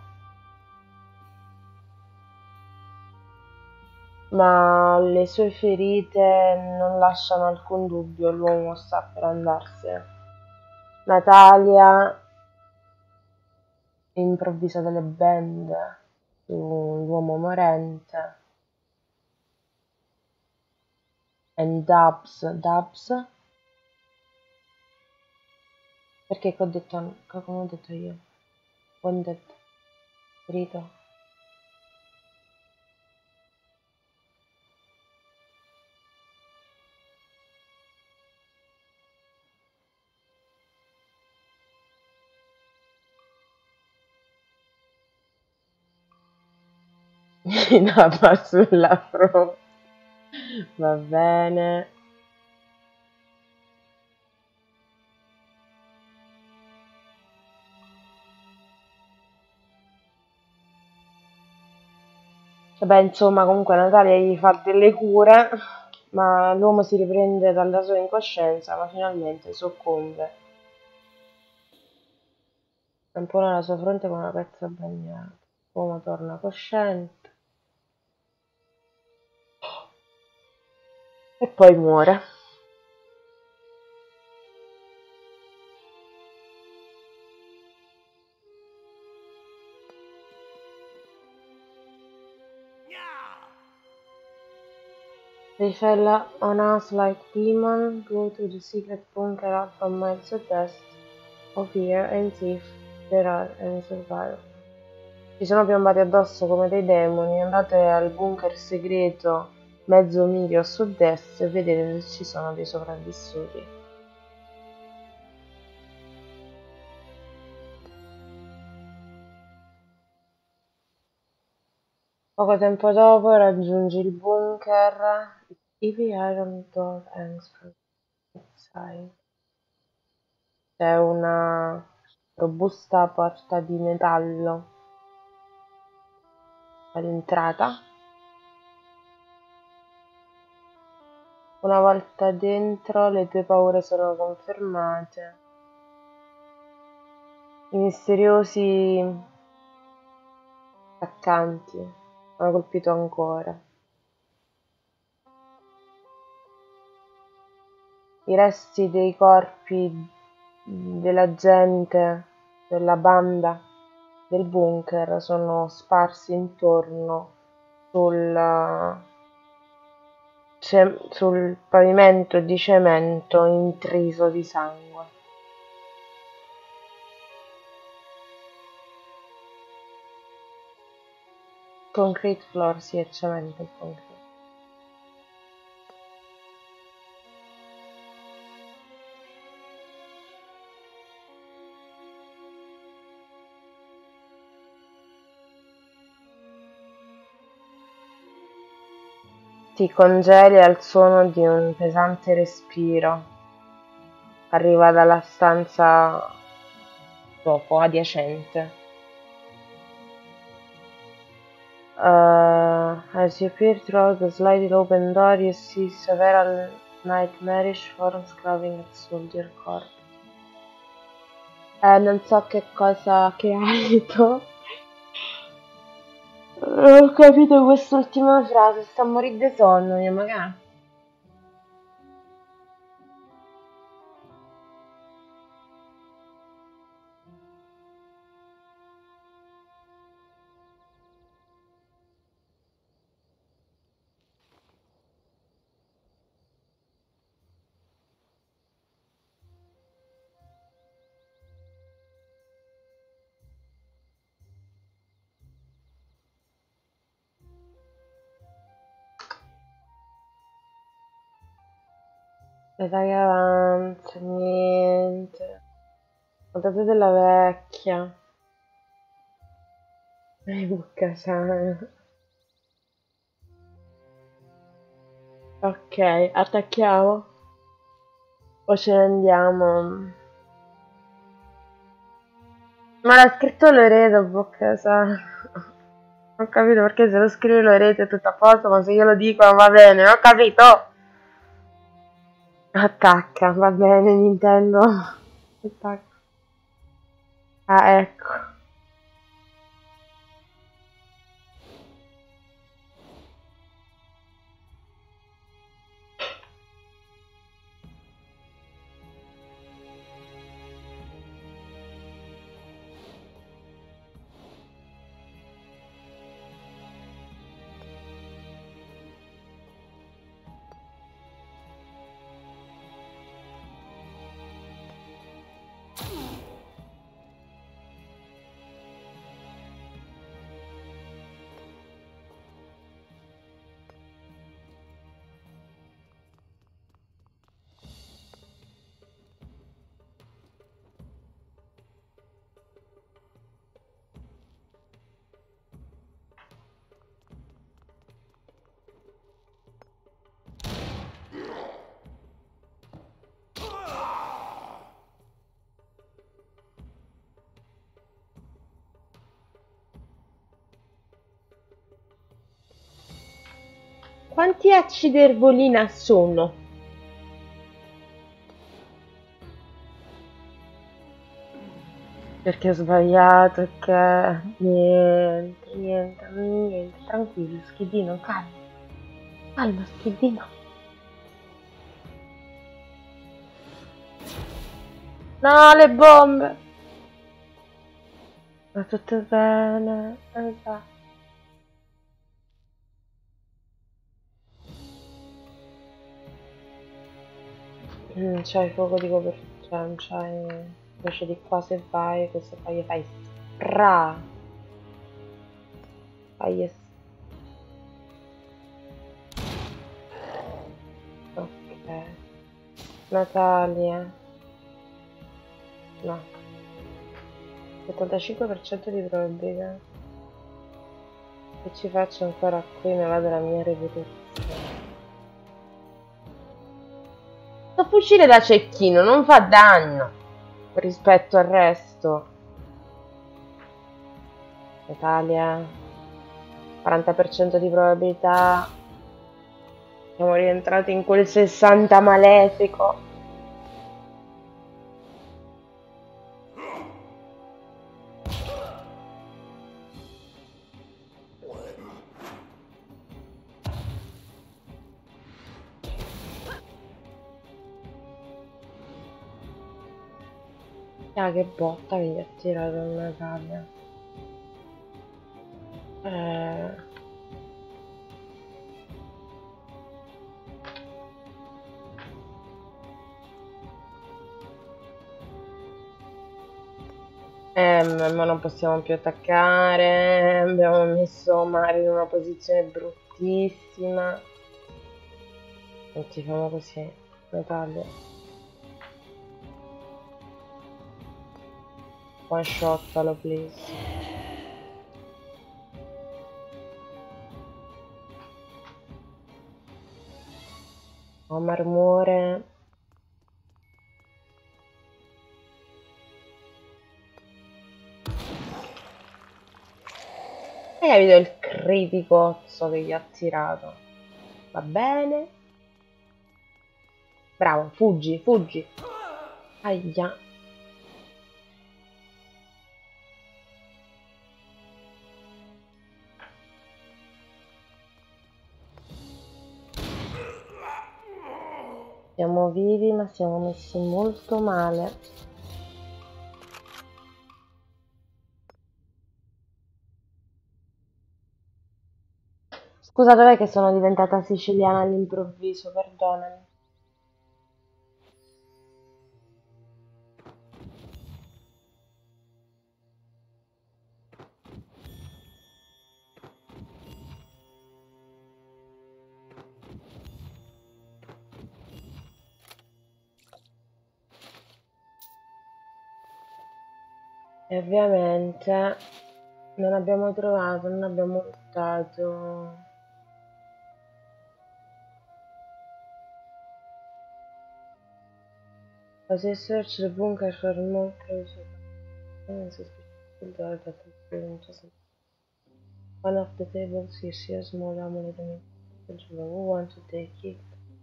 Ma le sue ferite non lasciano alcun dubbio, l'uomo sta per andarsene. Natalia improvvisa delle bende sull'uomo morente. And Dubs. Dubs? Perché che ho detto, come ho detto io? Wounded. Ferito. Napa sulla fronte. Va bene. Vabbè, insomma, comunque Natalia gli fa delle cure, ma l'uomo si riprende dalla sua incoscienza, ma finalmente soccombe. Tampona la sua fronte con una pezza bagnata. L'uomo torna cosciente e poi muore. They fell on us like demons. Go to the secret bunker alpha miles west of here and see if there are any survivors. Ci sono piombati addosso come dei demoni. Andate al bunker segreto mezzo miglio a sud-est e vedete se ci sono dei sopravvissuti. Poco tempo dopo raggiungi il bunker. Heavy iron door hangs from inside. C'è una robusta porta di metallo all'entrata. Una volta dentro le tue paure sono confermate. I misteriosi attaccanti hanno colpito ancora. I resti dei corpi della gente, della banda del bunker sono sparsi intorno sul, sul pavimento di cemento intriso di sangue. Concrete floor, sì, è cemento il concrete. Ti congeli al suono di un pesante respiro. Arriva dalla stanza dopo, adiacente. Uh, as you peer through the slightly open door, you see several nightmarish forms crawling at soldier corpse. Eh, non so che cosa che hai detto. Non ho capito quest'ultima frase, sta a morire di sonno, mia magari. L'età che avanza, niente. Guardate della vecchia. Ai bocca sana. Ok, attacchiamo. O ce ne andiamo. Ma l'ha scritto Loreto, bocca sana. Ho capito perché se lo scrive Loreto è tutto a posto, ma se io lo dico va bene, ho capito. Attacca, va bene, Nintendo. Attacca. Ah, ecco. Quanti acidi erbolina sono? Perché ho sbagliato, che niente, niente, niente, tranquillo, schedino, calma, calma, schedino. No, le bombe! Va tutto bene, esatto. Mm, c'hai il fuoco di copertura, cioè non c'hai... invece di qua se vai, questo qua gli fai stra. Fai es- ok. Natalia. No. settantacinque per cento di probabilità che ci faccio ancora qui, ne va della mia reputazione. Questo fucile da cecchino non fa danno rispetto al resto. Natalia, quaranta per cento di probabilità. Siamo rientrati in quel sessanta malefico. Ah, che botta che gli ha tirato Natalia. Eh... Eh, ma non possiamo più attaccare, abbiamo messo Mario in una posizione bruttissima. Non ci facciamo così, Natalia. One shottalo, please. Ho marmore. Hai capito il criticozzo che gli ha tirato? Va bene? Bravo, fuggi, fuggi. Aia. Siamo vivi, ma siamo messi molto male. Scusa, dov'è che sono diventata siciliana all'improvviso? Perdonami. E ovviamente non abbiamo trovato, non abbiamo lottato. As I search the bunker for more close one of the tables you see a small amulet who want to take it.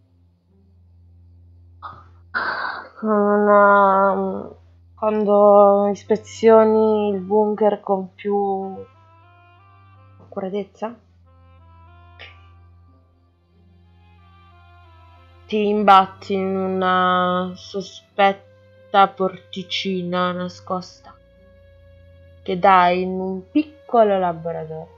Una... Quando ispezioni il bunker con più accuratezza ti imbatti in una sospetta porticina nascosta che dà in un piccolo laboratorio.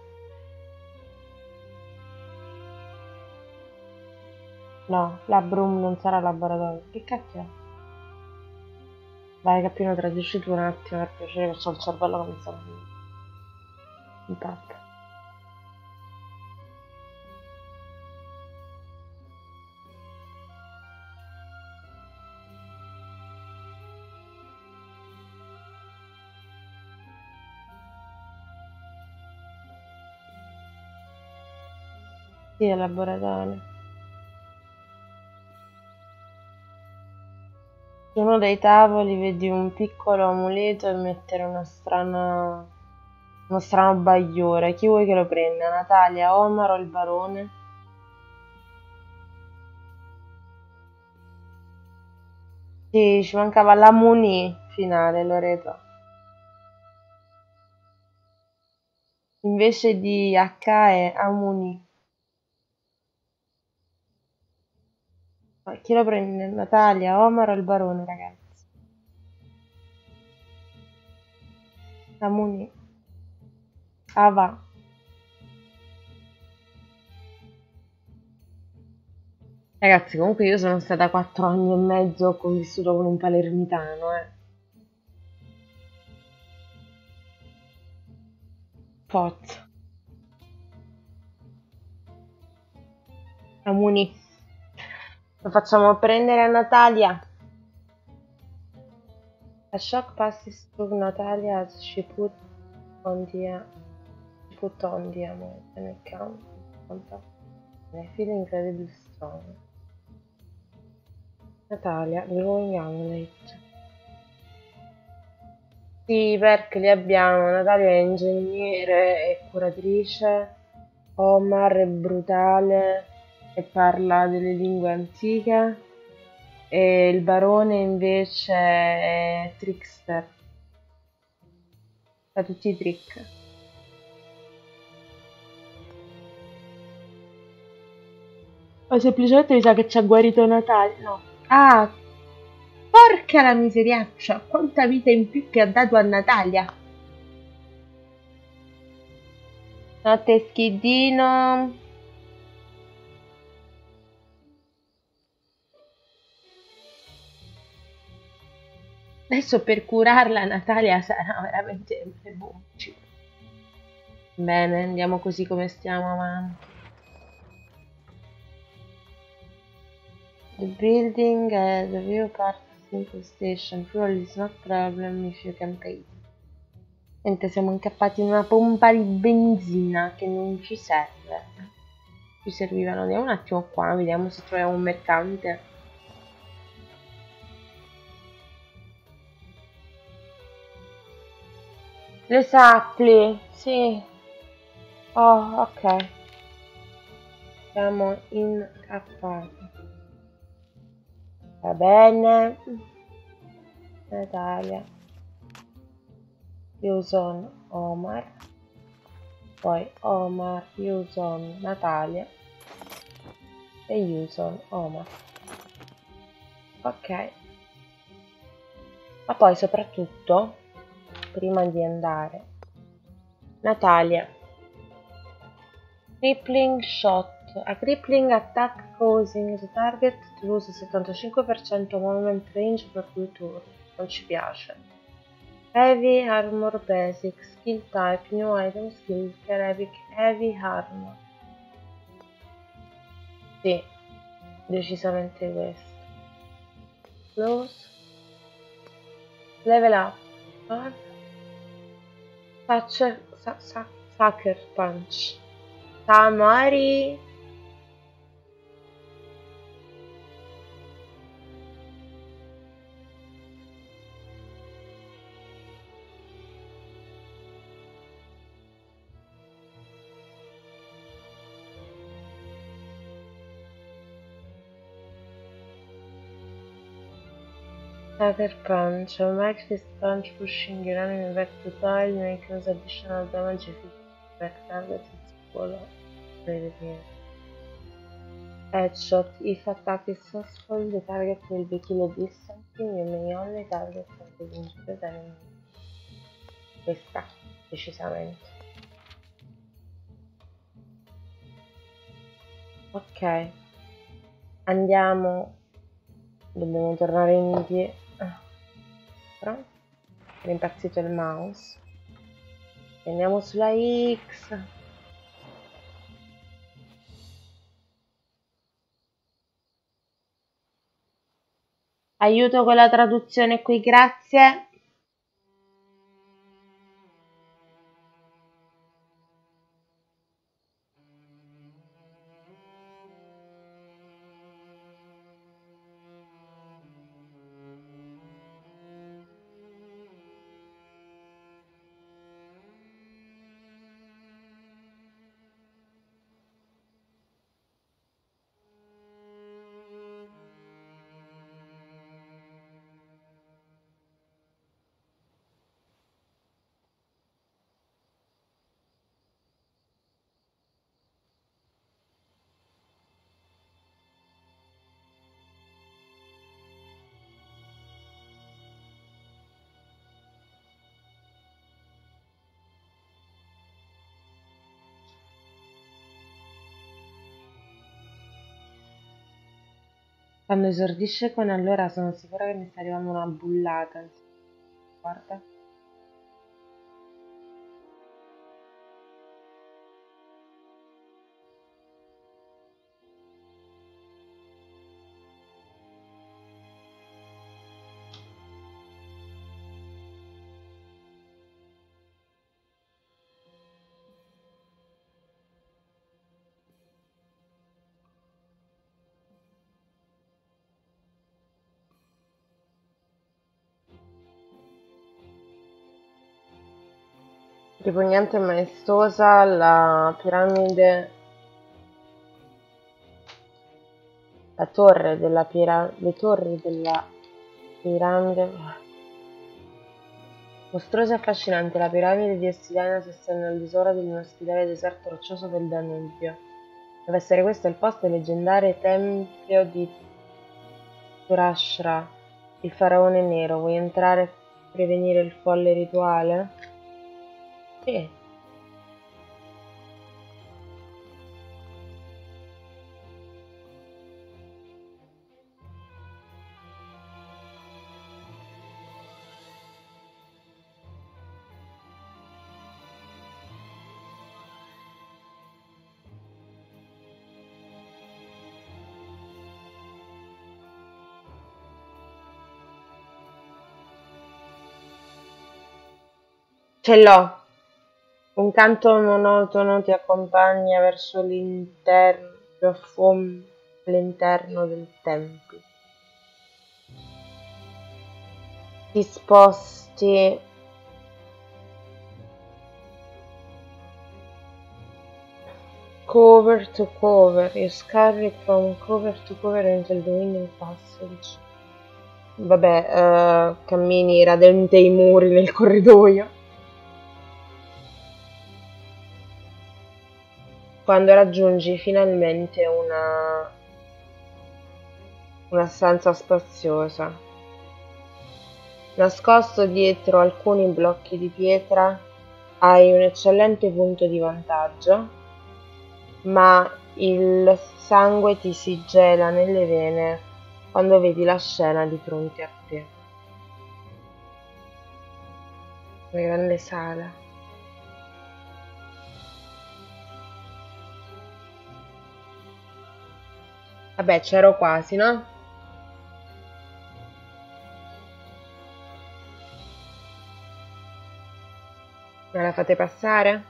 No, Labrum non sarà laboratorio. Che cacchio è? Vai, Cappino, traduci tu un attimo per piacere, che c'ho il cervello che mi sta intatto. Sì, è laboratorio. Su uno dei tavoli vedi un piccolo amuleto e mettere una strana... uno strano bagliore. Chi vuoi che lo prenda? Natalia, Omar o il barone? Sì, ci mancava la Muni finale, Loreto. Invece di H è Amuni. Ma chi lo prende? Natalia, Omar o il barone, ragazzi? Amuni. Ah, va. Ragazzi, comunque io sono stata quattro anni e mezzo, ho convissuto con un palermitano, eh. Pot. Amuni. Lo facciamo prendere a Natalia. A shock passes through Natalia as she put on the she put on the American account contact. And I feel incredibly strong. Natalia, growing amulet. Sì, perché li abbiamo. Natalia è ingegnere e curatrice. Omar è brutale e parla delle lingue antiche. E il barone invece è trickster. Fa tutti i trick. O semplicemente mi sa che ci ha guarito Natalia. No. Ah, porca la miseriaccia! Quanta vita in più che ha dato a Natalia! Notte schiddino. Adesso per curarla Natalia sarà veramente boh, ci- Bene, andiamo così come stiamo avanti. The building has a view part simple station. Fuel is not problem if you can pay. Niente, siamo incappati in una pompa di benzina che non ci serve. Ci servivano. Andiamo un attimo qua, vediamo se troviamo un mercante. Le suppli, sì. Oh, ok. Siamo incappati. Va bene. Natalia. Yuson Omar. Poi Omar, Yuson Natalia. E Yuson Omar. Ok. Ma poi soprattutto, prima di andare, Natalia. Crippling shot. A crippling attack causing the target to lose settantacinque per cento movement range per due turni. Non ci piace. Heavy armor basic. Skill type. New item skill. Epic heavy armor. Sì, decisamente questo. Close. Level up. What? Sucker, sa, sa, sucker punch. Tamari. Sucker punch. A Mike fist punch pushing your enemy back to tile may cause additional damage if it back target is full of headshot. If attack is successful, the target will be killed instantly. You may only target the injured enemy. Questa, decisamente. Ok. Andiamo. Dobbiamo tornare indietro. Però è impazzito il mouse. Andiamo sulla X. Aiuto con la traduzione qui, grazie. Quando esordisce con allora sono sicura che mi sta arrivando una bullata. Guarda. Ripugnante e maestosa la piramide, la torre della piramide, le torri della piramide, mostruosa e affascinante, la piramide di ossidiana si estende al di sopra dell'inospitale deserto roccioso del Danubio. Deve essere questo il posto del leggendario tempio di Turashra, il faraone nero. Vuoi entrare e prevenire il folle rituale? Sì. Ce l'ho. Un canto monotono ti accompagna verso l'interno, all'interno del tempio. Ti sposti cover to cover, you scurry from cover to cover until the winding passage. Vabbè, eh, cammini radente i muri nel corridoio. Quando raggiungi finalmente una, una stanza spaziosa. Nascosto dietro alcuni blocchi di pietra hai un eccellente punto di vantaggio, ma il sangue ti si gela nelle vene quando vedi la scena di fronte a te. Una grande sala. Vabbè, c'ero quasi, no? Me la fate passare?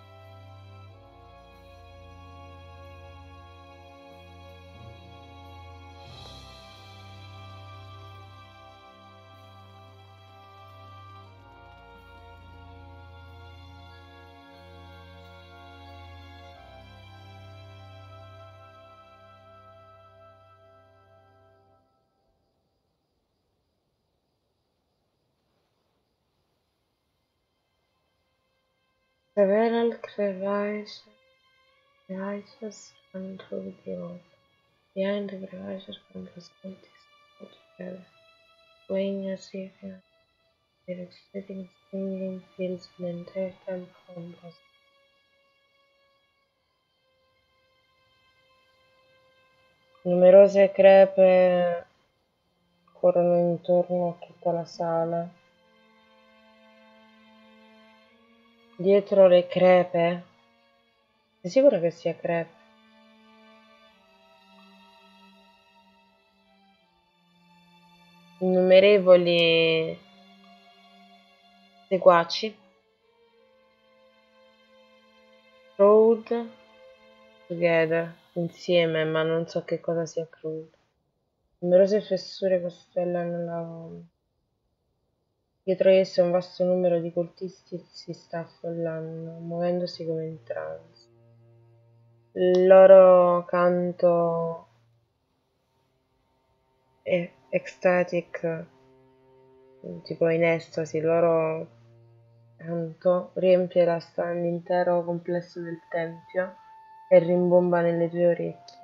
Several crevices crevices run through the wall. Behind the crevices come the scientists all together, swaying as if in their exciting singing fills the entire temple almost. Numerose crepe corrono intorno a tutta la sala. Dietro le crepe? Sei sicura che sia crepe? Innumerevoli seguaci. Crowd together, insieme, ma non so che cosa sia crowd. Numerose fessure costellano la... Dietro esse un vasto numero di cultisti si sta affollando, muovendosi come in trance. Il loro canto è ecstatic, tipo in estasi, il loro canto riempie la sta- l'intero complesso del tempio e rimbomba nelle tue orecchie.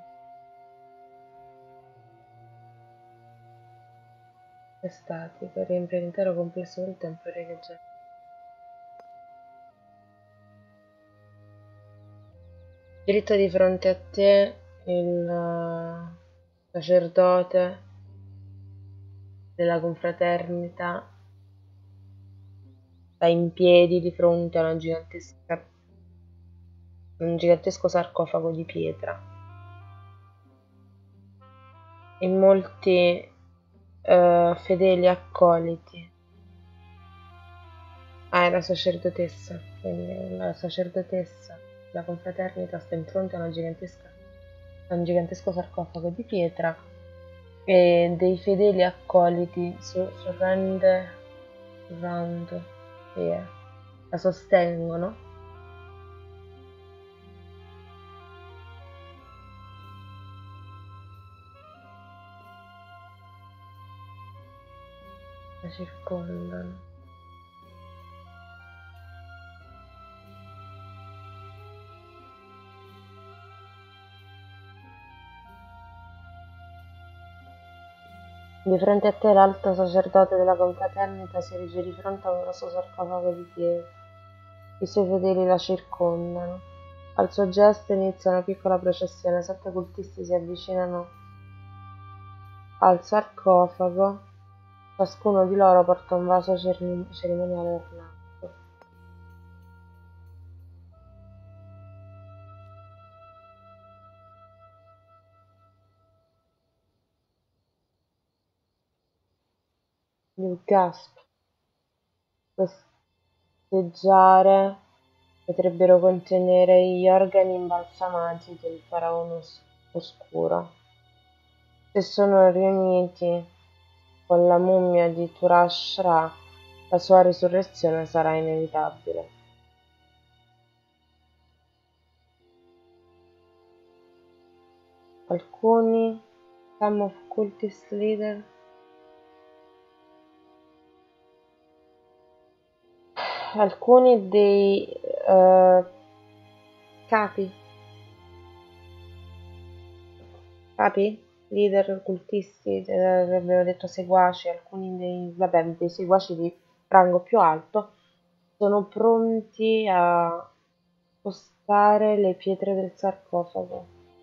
Estatico, riempie l'intero complesso del tempio e riegge. Diritto di fronte a te il sacerdote della confraternita sta in piedi di fronte a una gigantesca, un gigantesco sarcofago di pietra e molti uh, fedeli accoliti. Ah, è la sacerdotessa, quindi la sacerdotessa della confraternita sta in fronte a una gigantesca, a un gigantesco sarcofago di pietra e dei fedeli accoliti su, surrender, surround, yeah, la sostengono. La circondano. Di fronte a te l'alto sacerdote della confraternita si erige di fronte a un grosso sarcofago di pietra. I suoi fedeli la circondano. Al suo gesto inizia una piccola processione. Sette cultisti si avvicinano al sarcofago. Ciascuno di loro porta un vaso cerim- cerimoniale ornato. Il gasp. Festeggiare potrebbero contenere gli organi imbalsamati del faraone os- oscuro. Se sono riuniti con la mummia di Turashra, la sua risurrezione sarà inevitabile. Alcuni Some of cultist leader alcuni dei uh, capi capi leader cultisti, eh, abbiamo detto seguaci, alcuni dei, vabbè, dei seguaci di rango più alto sono pronti a spostare le pietre del sarcofago.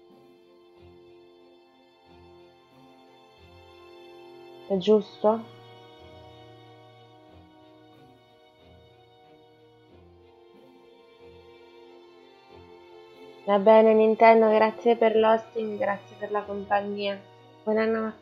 È giusto? Va bene Nintendo, grazie per l'hosting, grazie per la compagnia. Buonanotte.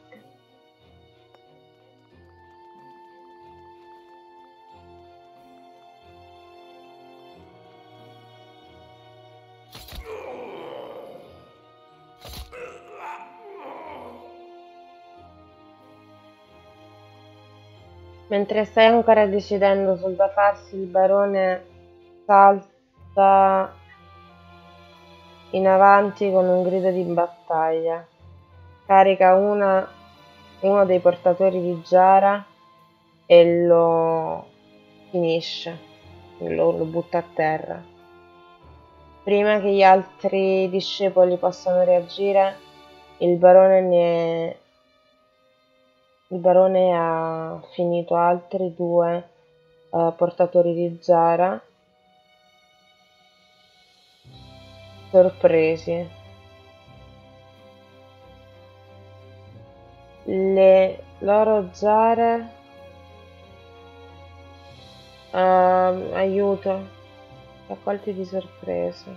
Mentre stai ancora decidendo sul da farsi, il barone salta in avanti con un grido di battaglia. Carica una, uno dei portatori di giara e lo finisce, lo, lo butta a terra. Prima che gli altri discepoli possano reagire, il barone ne il barone ha finito altri due uh, portatori di giara sorpresi. Le loro giare uh, aiuto, raccolti di sorpresa.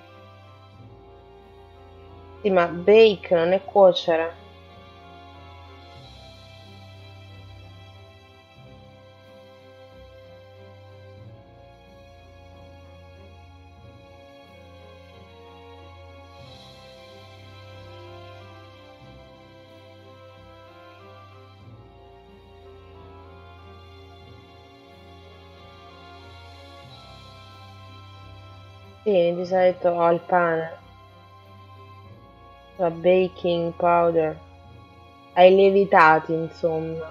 Sì, ma bake non è cuocere. Sì, di solito ho il pane, la baking powder, ai lievitati insomma.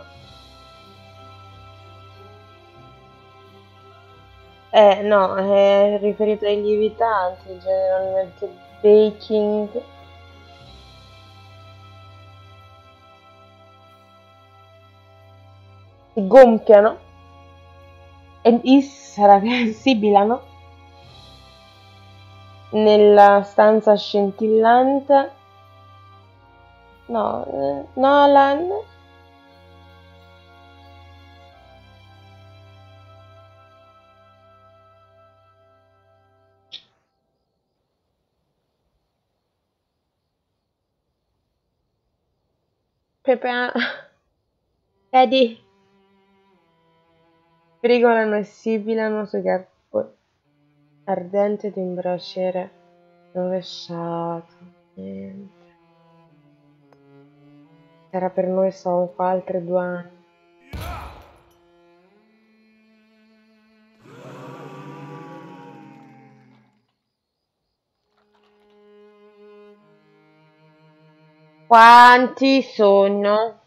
Eh no, è riferito ai lievitanti, generalmente baking. Si gonfiano e sibilano nella stanza scintillante No, eh, Nolan. Pepe, vedi? Frigorano e sibilano sui corpo ardente di un braciere rovesciato. Niente. Era per noi solo qua altri due anni. Quanti sono?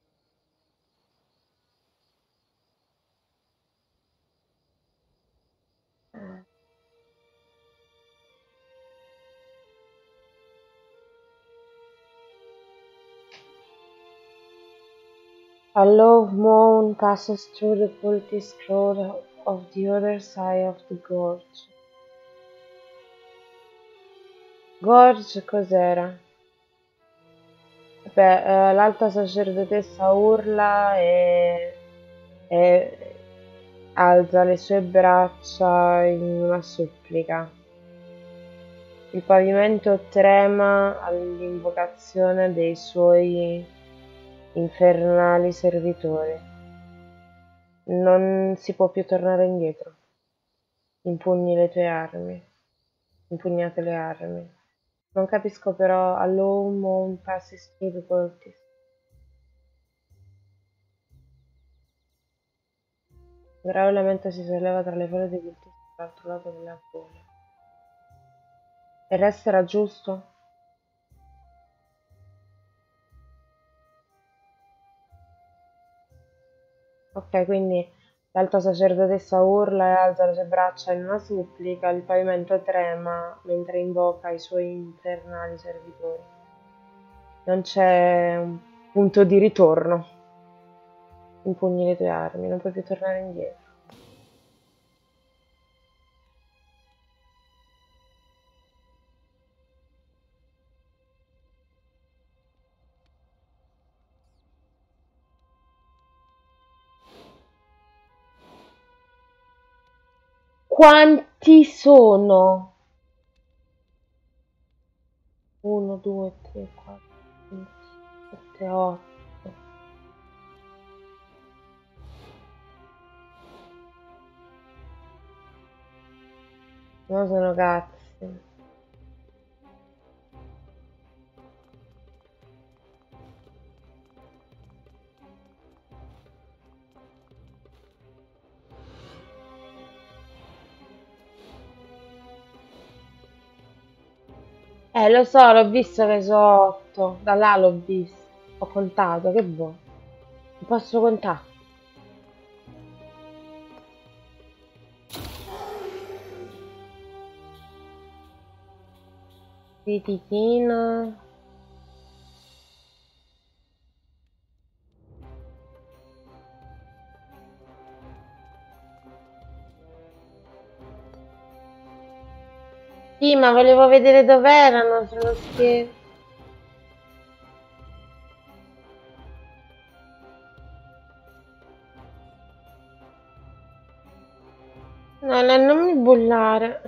A low moan passes through the pulpy scroll of the other side of the gorge. Gorge cos'era? Beh, eh, l'alta sacerdotessa urla e, e alza le sue braccia in una supplica. Il pavimento trema all'invocazione dei suoi infernali servitori. Non si può più tornare indietro. Impugni le tue armi. Impugnate le armi. Non capisco però. A low moan passes through the cultists. Un grave lamento si solleva tra le foglie dei cultisti dall'altro lato della folla. Il resto era giusto? Ok, quindi l'alta sacerdotessa urla e alza le sue braccia in una supplica, il pavimento trema mentre invoca i suoi infernali servitori. Non c'è un punto di ritorno. Impugni le tue armi, non puoi più tornare indietro. Quanti sono? uno, due, tre, quattro, cinque, sette, otto. No, sono cazzi. Eh, lo so, l'ho visto che sono otto. Da là l'ho visto. Ho contato, che vuoi? Non posso contare. Critichino. Sì, ma volevo vedere dov'erano sullo schermo. No, no, non mi bullare.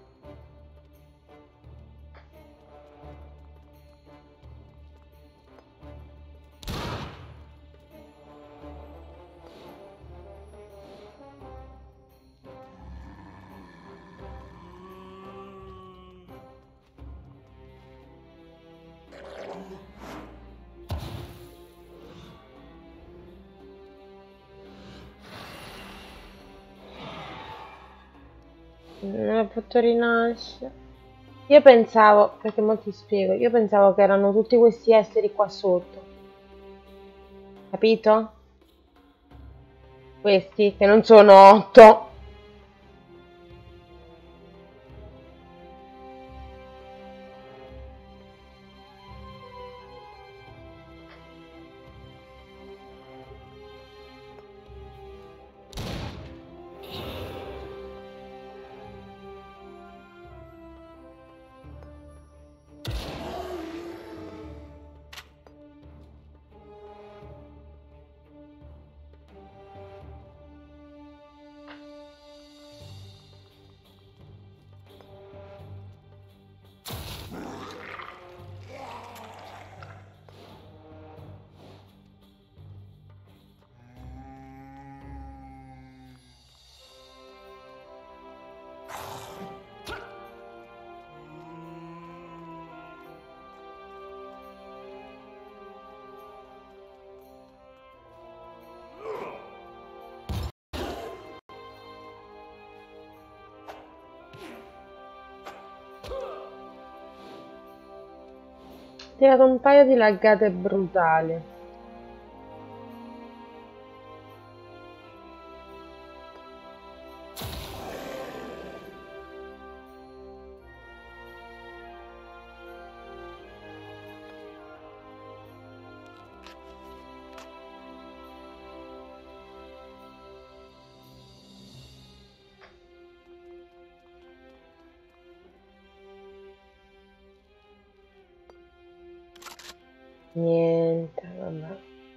Non ho potuto rinascere. Io pensavo, perché mo ti spiego, io pensavo che erano tutti questi esseri qua sotto. Capito? Questi, che non sono otto. tirato un paio di laggate brutali. Niente, vabbè.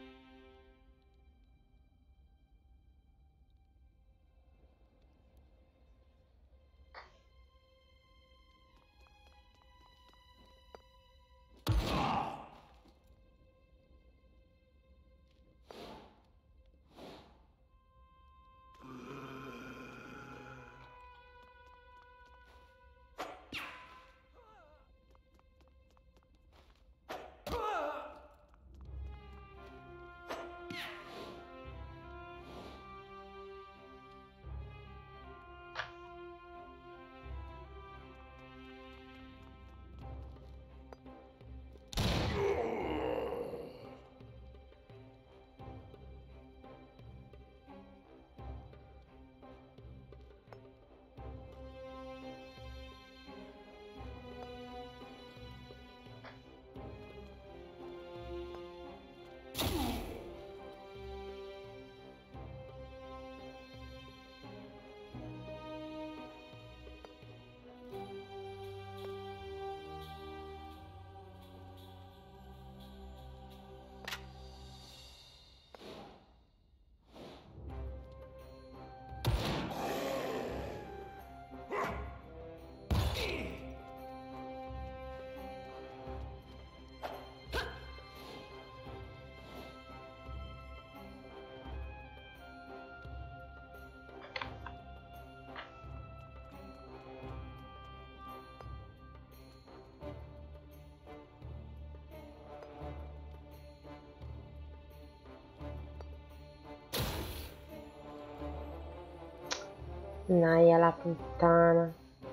Naia la puttana.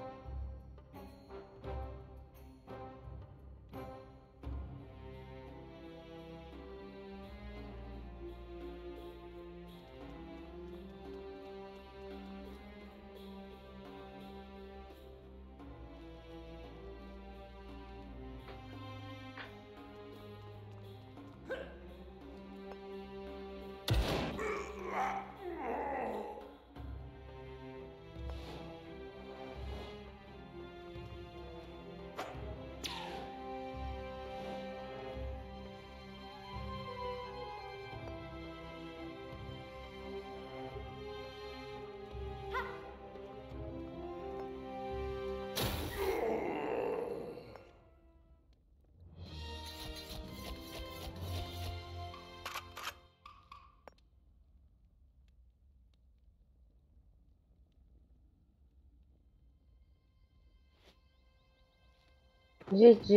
G G.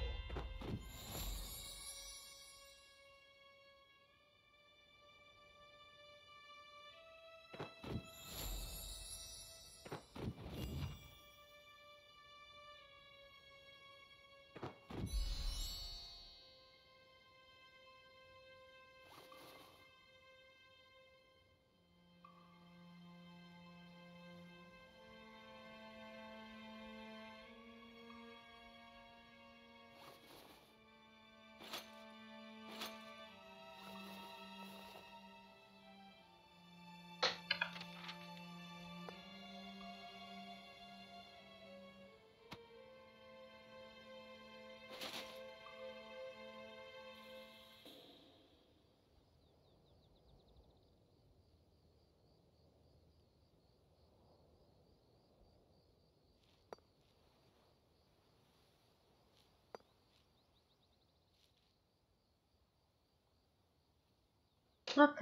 Ok,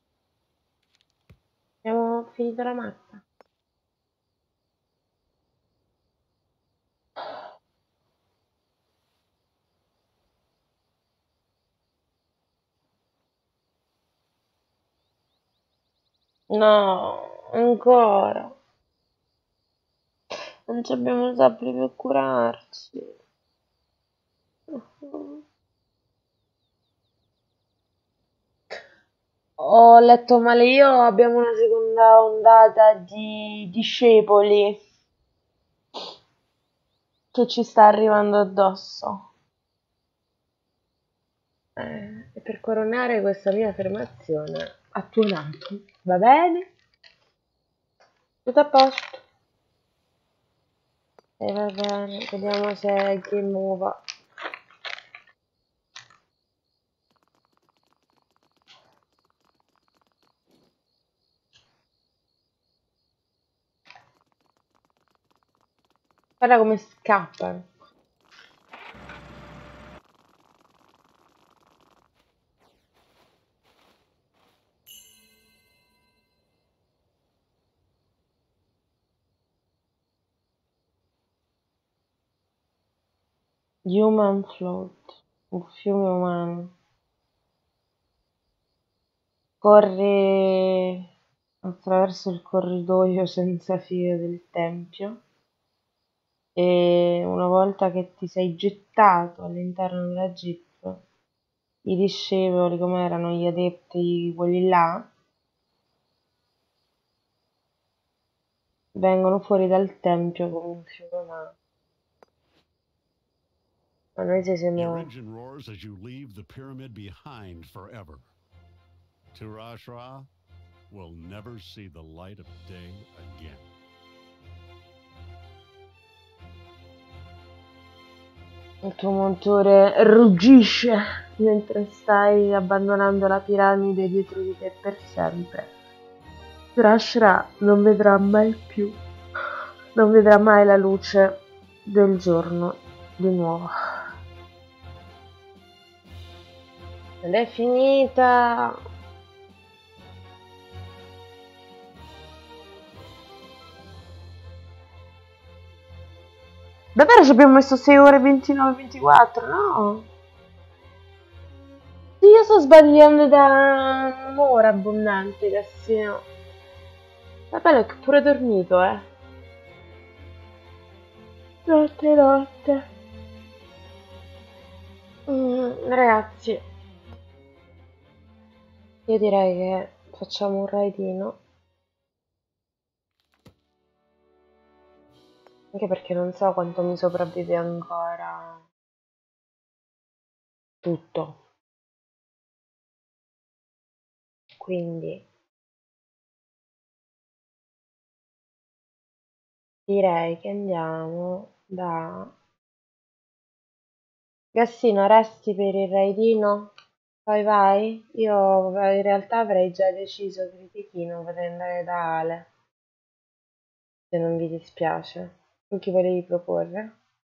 abbiamo finito la mappa. No, ancora. Non ci abbiamo sappi per curarci. Ho letto male io, abbiamo una seconda ondata di discepoli che ci sta arrivando addosso. Eh, e per coronare questa mia affermazione, ha tuonato. Va bene? Tutto a posto. E va bene, vediamo se è game over. Guarda come scappano. Human float, un fiume umano. Corri attraverso il corridoio senza fine del tempio e una volta che ti sei gettato all'interno della jeep, i discepoli, come erano gli adepti, quelli là, vengono fuori dal tempio come un fiume umano. A noi ci Your sembra... engine roars as you leave the pyramid behind forever. Turashra will never see the light of day again. Il tuo motore ruggisce mentre stai abbandonando la piramide dietro di te per sempre. Turashra non vedrà mai più, non vedrà mai la luce del giorno di nuovo. Ed è finita. Davvero ci abbiamo messo sei ore e ventinove ventiquattro, no? Sì, io sto sbagliando da un'ora abbondante, Cassino. Va bene che ho pure dormito, eh. Notte notte. Mm, ragazzi, io direi che facciamo un raidino. Anche perché non so quanto mi sopravvive ancora tutto. Quindi direi che andiamo da... Gassino, resti per il raidino? Poi vai? Io in realtà avrei già deciso Critichino, potrei andare da Ale, se non vi dispiace. Tu chi volevi proporre?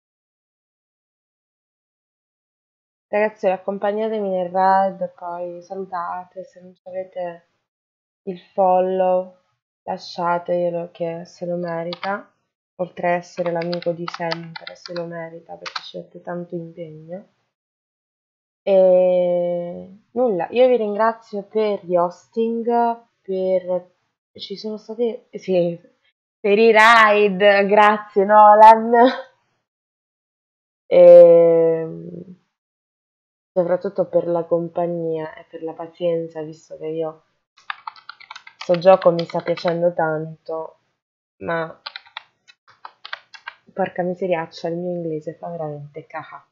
Ragazzi, accompagnatemi nel raid, poi salutate, se non avete il follow lasciateglielo che se lo merita, oltre a essere l'amico di sempre, se lo merita perché ci mette tanto impegno. E nulla, io vi ringrazio per gli hosting, per... ci sono stati... sì, per i raid, grazie Nolan. E soprattutto per la compagnia e per la pazienza, visto che io sto gioco mi sta piacendo tanto, ma porca miseriaccia, il mio inglese fa veramente caca.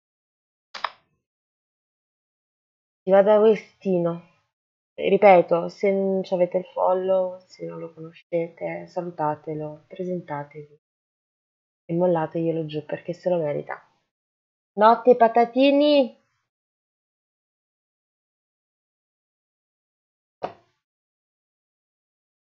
Si va da Westino. Ripeto, se non avete il follow, se non lo conoscete, salutatelo, presentatevi e mollateglielo giù perché se lo merita. Notte patatini!